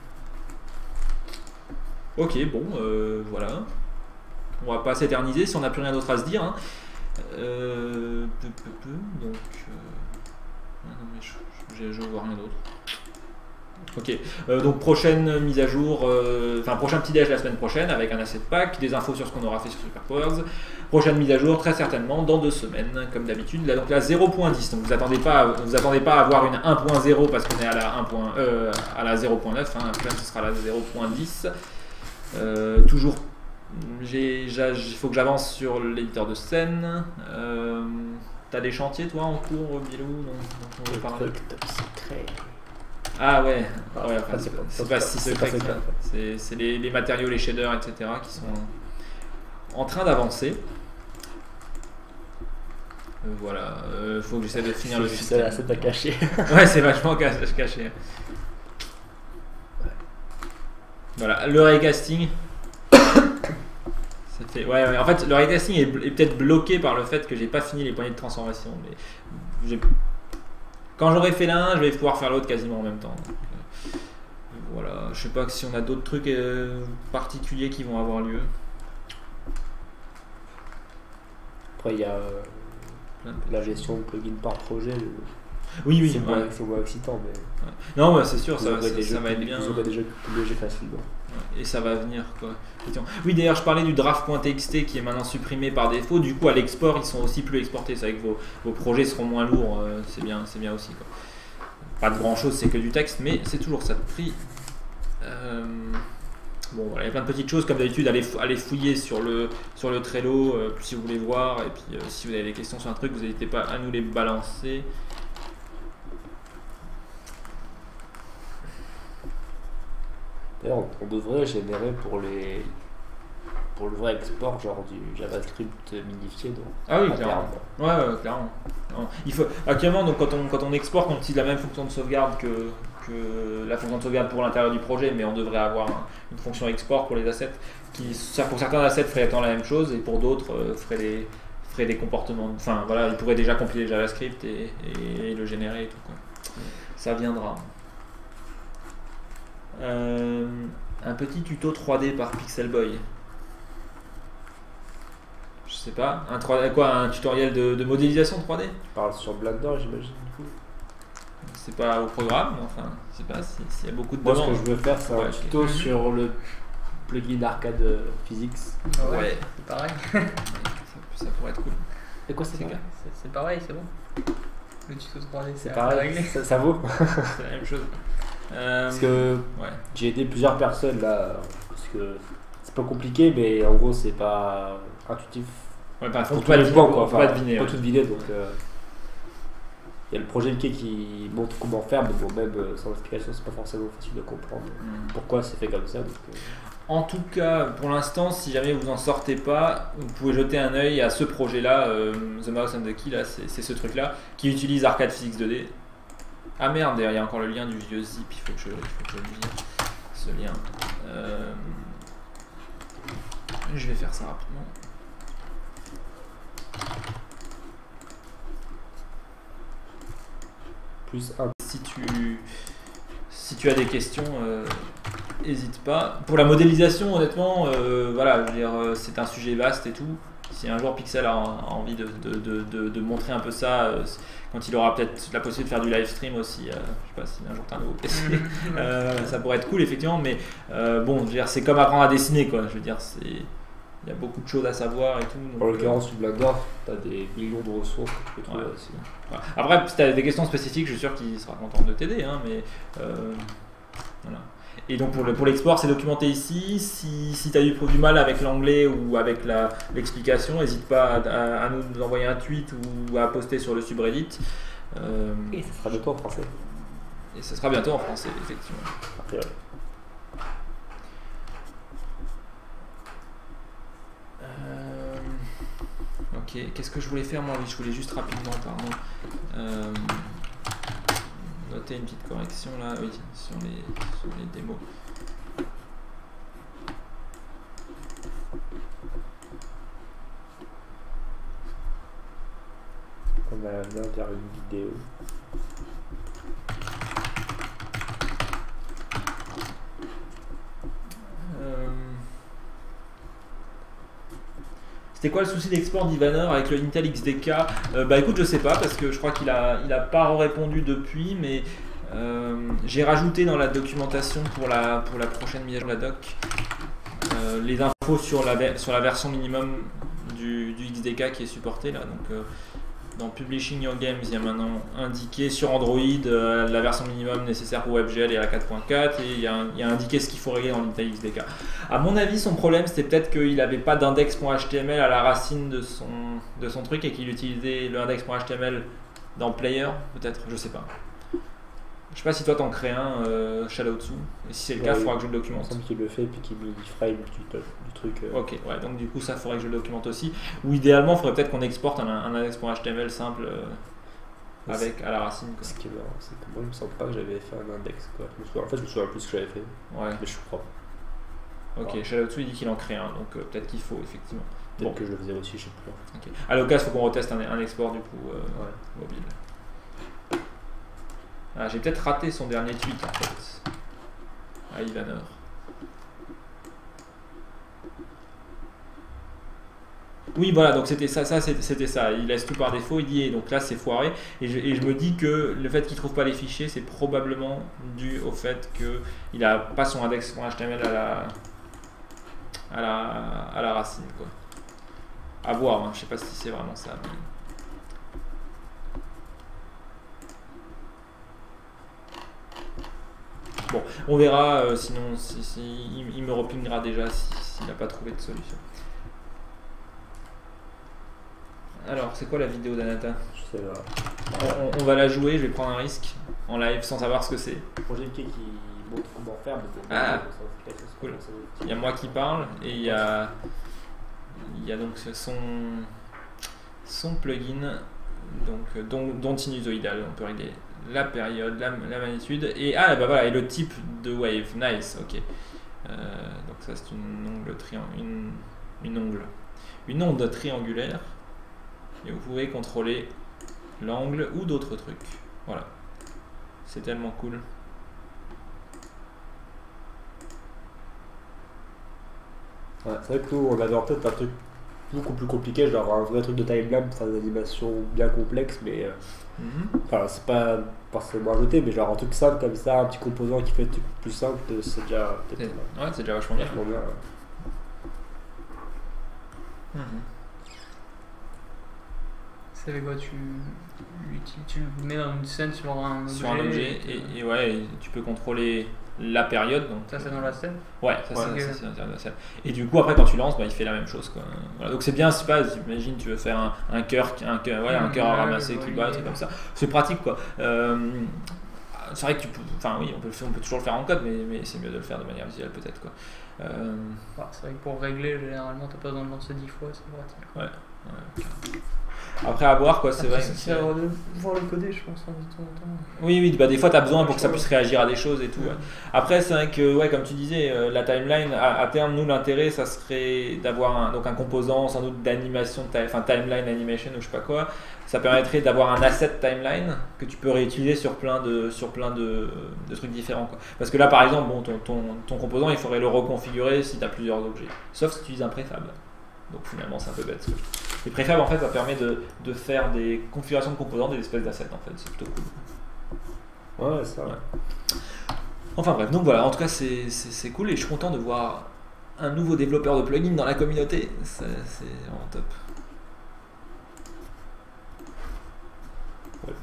Ok, bon, euh, voilà. On va pas s'éterniser si on n'a plus rien d'autre à se dire. Hein. Euh, peu, peu, peu, donc, euh, ah non, mais je, je, je vois rien d'autre. Ok, euh, donc prochaine mise à jour, euh, enfin prochain petit déj la semaine prochaine avec un asset pack, des infos sur ce qu'on aura fait sur Super Powers. Prochaine mise à jour très certainement dans deux semaines, comme d'habitude. Là donc la zéro point dix, donc vous attendez pas, vous attendez pas à avoir une un point zéro parce qu'on est à la un. Euh, à la zéro point neuf. Hein, la prochaine ce sera la zéro point dix. Euh, toujours, il faut que j'avance sur l'éditeur de scène. Euh, T'as des chantiers toi en cours, Bilou, dont, dont on veut parler? Truc top secret. Ah ouais, Ah, ouais, ça, enfin, c'est c'est pas- c'est ça, pas c'est si pas secret que secret, ça. en fait. C'est c'est les, les matériaux, les shaders, et cetera qui sont en train d'avancer. Euh, voilà, euh, faut que j'essaie de finir le C'est système. la scène à cacher. Ouais, c'est vachement ca- caché. Voilà, le raycasting. Ça fait... ouais, ouais, en fait, le raycasting est, est peut-être bloqué par le fait que j'ai pas fini les poignées de transformation. Mais j'ai- quand j'aurai fait l'un, je vais pouvoir faire l'autre quasiment en même temps. Donc, euh, voilà, je sais pas si on a d'autres trucs euh, particuliers qui vont avoir lieu. Après, il y a euh, Plein de la petites gestion de plugin par projet. le- Oui, oui, c'est ouais. moins, c'est moins excitant, mais Non, bah, c'est sûr, vous ça, aurez ça, des ça jeux va être plus- bien. vous aurez des jeux plus légers facilement. Ouais, et ça va venir quoi. Oui, d'ailleurs, je parlais du draft.txt qui est maintenant supprimé par défaut. Du coup, à l'export, ils sont aussi plus exportés. C'est vrai que vos, vos projets seront moins lourds. euh, c'est bien, c'est bien aussi. Quoi. Pas de grand chose, c'est que du texte, mais c'est toujours ça de prix. Euh, bon, voilà, il y a plein de petites choses comme d'habitude. Allez, fou- allez fouiller sur le, sur le Trello euh, si vous voulez voir. Et puis, euh, si vous avez des questions sur un truc, vous n'hésitez pas à nous les balancer. D'ailleurs, on, on devrait générer pour les pour le vrai export, genre du JavaScript minifié. Donc, Ah oui, à clairement. terme. Ouais, ouais, clairement. Non. Il faut, actuellement, donc, quand, on, quand on exporte, on utilise la même fonction de sauvegarde que, que la fonction de sauvegarde pour l'intérieur du projet, mais on devrait avoir un- une fonction export pour les assets qui, ça, pour certains assets, ferait étant la même chose, et pour d'autres, euh, ferait, des, ferait des comportements. Enfin, voilà, il pourrait déjà compiler le JavaScript et, et le générer et tout. Quoi. Ça viendra. Euh, un petit tuto trois D par Pixelboy. Je sais pas, un, trois D, quoi, un tutoriel de, de modélisation trois D? Tu parles sur Blender, j'imagine, du coup. C'est pas au programme, mais enfin, je sais pas si- s'il y a beaucoup de Moi, ce demandes. que je veux faire, c'est Ouais, un tuto ok. sur le plugin arcade euh, physics. Ouais, Ouais. c'est pareil. ça, ça pourrait être cool. Et quoi, c'est C'est pareil C'est c'est pareil, c'est bon. Le tuto trois D, C'est c'est pareil, réglé. ça, ça vaut. C'est la même chose. Euh, Parce que ouais. j'ai aidé plusieurs personnes là, parce que c'est pas compliqué, mais en gros, c'est pas intuitif. Ouais, bah, faut Pour tous pas les deviner, points, faut quoi. pas Enfin, deviner. pas ouais. tout deviner, donc euh, il y a le projet Mickey qui montre comment faire, mais bon, même euh, sans explication, c'est pas forcément facile de comprendre Mm. pourquoi c'est fait comme ça. Donc, euh, En tout cas, pour l'instant, si jamais vous en sortez pas, vous pouvez jeter un œil à ce projet-là, euh, The Mouse and the Key, là, c'est c'est ce truc-là, qui utilise Arcade Physics deux D. Ah merde, il y a encore le lien du vieux zip, il faut que je, il faut que je le dise, ce lien. Euh, je vais faire ça rapidement. plus un. Si tu, si tu as des questions, n'hésite euh, pas. Pour la modélisation, honnêtement, euh, voilà, je veux dire, c'est un sujet vaste et tout. Si un jour Pixel a, a envie de, de, de, de, de montrer un peu ça, euh, quand il aura peut-être la possibilité de faire du live stream aussi, euh, je sais pas si un jour tu as un nouveau P C, euh, ça pourrait être cool effectivement, mais euh, bon, je veux dire, c'est comme apprendre à dessiner, quoi. Je veux dire, c'est... il y a beaucoup de choses à savoir et tout. En l'occurrence, sur Blender, tu as des millions de ressources que tu peux trouver ouais. aussi. Ouais. Après, si tu as des questions spécifiques, je suis sûr qu'il sera content de t'aider, hein, mais euh, voilà. Et donc pour, le, pour l'export, c'est documenté ici. Si, si tu as eu du mal avec l'anglais ou avec la, l'explication, n'hésite pas à, à, à nous envoyer un tweet ou à poster sur le subreddit. Euh, et ça sera bientôt en français. Et ça sera bientôt en français, effectivement. Après, ouais. Euh, ok, qu'est-ce que je voulais faire moi? Oui, je voulais juste rapidement, pardon. Euh, noter une petite correction là, oui, sur les, sur les démos. On va bien faire une vidéo. Euh... C'était quoi le souci d'export d'Ivanor avec le Intel X D K? euh, Bah écoute, je sais pas parce que je crois qu'il a, il a pas répondu depuis, mais euh, j'ai rajouté dans la documentation pour la, pour la prochaine mise à jour de la doc euh, les infos sur la, sur la version minimum du, du X D K qui est supportée là. Donc euh, dans Publishing Your Games, il y a maintenant indiqué sur Android euh, la version minimum nécessaire pour WebGL et à la quatre point quatre, et il y, a, il y a indiqué ce qu'il faut régler dans l'Intel X D K. À mon avis, son problème, c'était peut-être qu'il n'avait pas d'index.html à la racine de son, de son truc et qu'il utilisait le index.html dans Player, peut-être, je sais pas. Je sais pas si toi t'en crées un, euh, Shadow-Tsu, et si c'est le cas, il ouais, faudra que je le Il documente. me semble qu'il le fait et puis qu'il met du frame du, du truc. Euh... Ok, ouais, donc du coup ça faudrait que je le documente aussi. Ou idéalement, il faudrait peut-être qu'on exporte un, un index.html simple euh, avec à la racine. Quoi. Ce qui est marrant, c'est que moi il me semble pas que j'avais fait un index. Quoi. Je me souviens, en fait, je me souviens plus ce que j'avais fait. Ouais. Mais je crois. Ok, ouais. Shadow-Tsu il dit qu'il en crée un, donc euh, peut-être qu'il faut effectivement. Peut-être Bon. que je le faisais aussi, je sais plus. Okay. À l'occasion, il faut qu'on reteste un, un export du coup euh, ouais. mobile. Ah, j'ai peut-être raté son dernier tweet en fait. À Ivanor. Oui, voilà, donc c'était ça, ça c'était ça. Il laisse tout par défaut, il dit, et donc là c'est foiré. Et je, et je me dis que le fait qu'il trouve pas les fichiers, c'est probablement dû au fait qu'il n'a pas son index.html à la, à la, à la racine, quoi. À voir, hein. Je sais pas si c'est vraiment ça. Mais... Bon, on verra, euh, sinon si, si, il, il me repingera déjà s'il si, n'a pas trouvé de solution. Alors, c'est quoi la vidéo d'Anata? Je sais pas. On, on va la jouer, je vais prendre un risque en live sans savoir ce que c'est. Projet qui montre comment faire, mais ah, cool. Il y a moi qui parle et il y a, il y a donc son, son plugin donc, dont, dont sinusoïdal. On peut régler la période, la, la magnitude et ah bah voilà et le type de wave. Nice, ok. Euh, donc ça c'est une ongle triang, une, une ongle, une onde triangulaire et vous pouvez contrôler l'angle ou d'autres trucs. Voilà, c'est tellement cool. Ouais, c'est vrai que nous on avait en tête un truc beaucoup plus compliqué, genre un vrai truc de timeline pour faire des animations bien complexes, mais euh, mm-hmm. Enfin c'est pas forcément ajouté, mais genre un truc simple comme ça, un petit composant qui fait un truc plus simple, c'est déjà peut-être. Ouais, c'est déjà vachement bien. Vachement bien. Mm-hmm. C'est avec quoi tu, tu le mets dans une scène sur un objet, sur un objet et, et, et ouais, et tu peux contrôler la période. Donc, ça c'est dans la scène. Ouais, ça ouais, c'est okay. à l'intérieur de la scène. Et du coup après quand tu lances, bah, il fait la même chose quoi. Voilà, donc c'est bien, c'est pas, imagine tu veux faire un, un cœur, un cœur, ouais, un cœur à ramasser qui bat, un truc comme ça. C'est pratique quoi. Euh, c'est vrai que tu peux, enfin oui, on peut, on peut toujours le faire en code, mais, mais c'est mieux de le faire de manière visuelle peut-être quoi. Euh, ouais, c'est vrai que pour régler généralement t'as pas besoin de lancer dix fois, c'est pratique. Ouais. ouais. Après à voir quoi, c'est vrai. C'est avoir de voir le coder, je pense, en de temps en temps. Oui, oui, bah des fois tu as besoin pour que ça puisse réagir à des choses et tout. Ouais. Après, c'est vrai que, ouais, comme tu disais, euh, la timeline, à, à terme, nous, l'intérêt, ça serait d'avoir un, donc un composant sans doute d'animation, enfin timeline animation ou je sais pas quoi. Ça permettrait d'avoir un asset timeline que tu peux réutiliser sur plein de, sur plein de, de trucs différents. Quoi. Parce que là, par exemple, bon, ton, ton, ton composant, il faudrait le reconfigurer si tu as plusieurs objets. Sauf si tu utilises un préfab. Donc finalement, c'est un peu bête. Les préfabs, en fait, ça permet de, de faire des configurations de composants, des espèces d'assets, en fait. C'est plutôt cool. Ouais, ça. Ouais. Enfin bref, donc voilà, en tout cas, c'est, c'est, c'est cool et je suis content de voir un nouveau développeur de plugins dans la communauté. C'est, c'est vraiment top. Ouais.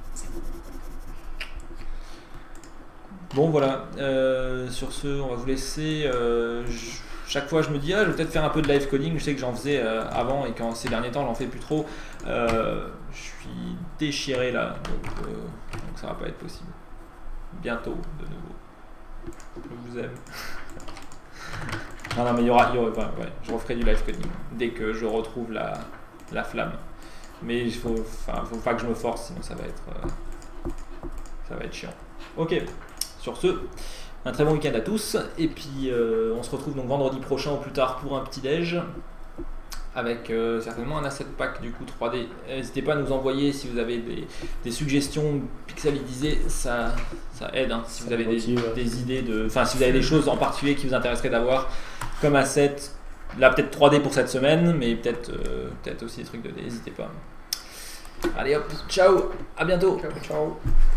Bon, voilà. Euh, sur ce, on va vous laisser. Euh, je... Chaque fois, je me dis, ah, je vais peut-être faire un peu de live coding. Je sais que j'en faisais euh, avant et qu'en ces derniers temps, j'en fais plus trop. Euh, je suis déchiré là, donc, euh, donc ça va pas être possible. Bientôt, de nouveau. Je vous aime. non, non, mais il y aura, il y aura ouais, ouais, je referai du live coding dès que je retrouve la, la flamme. Mais il faut, enfin, faut pas que je me force, sinon ça va être, euh, ça va être chiant. Ok. Sur ce. Un très bon week-end à tous et puis euh, on se retrouve donc vendredi prochain au plus tard pour un petit déj avec euh, certainement un asset pack du coup trois D. N'hésitez pas à nous envoyer si vous avez des, des suggestions pixelisées, ça, ça aide. Hein, si ça vous avez des, des idées de, enfin si vous avez des choses en particulier qui vous intéresseraient d'avoir comme asset, là peut-être trois D pour cette semaine, mais peut-être euh, peut-être aussi des trucs deux D. N'hésitez pas. Allez hop, ciao, à bientôt. Ciao, ciao.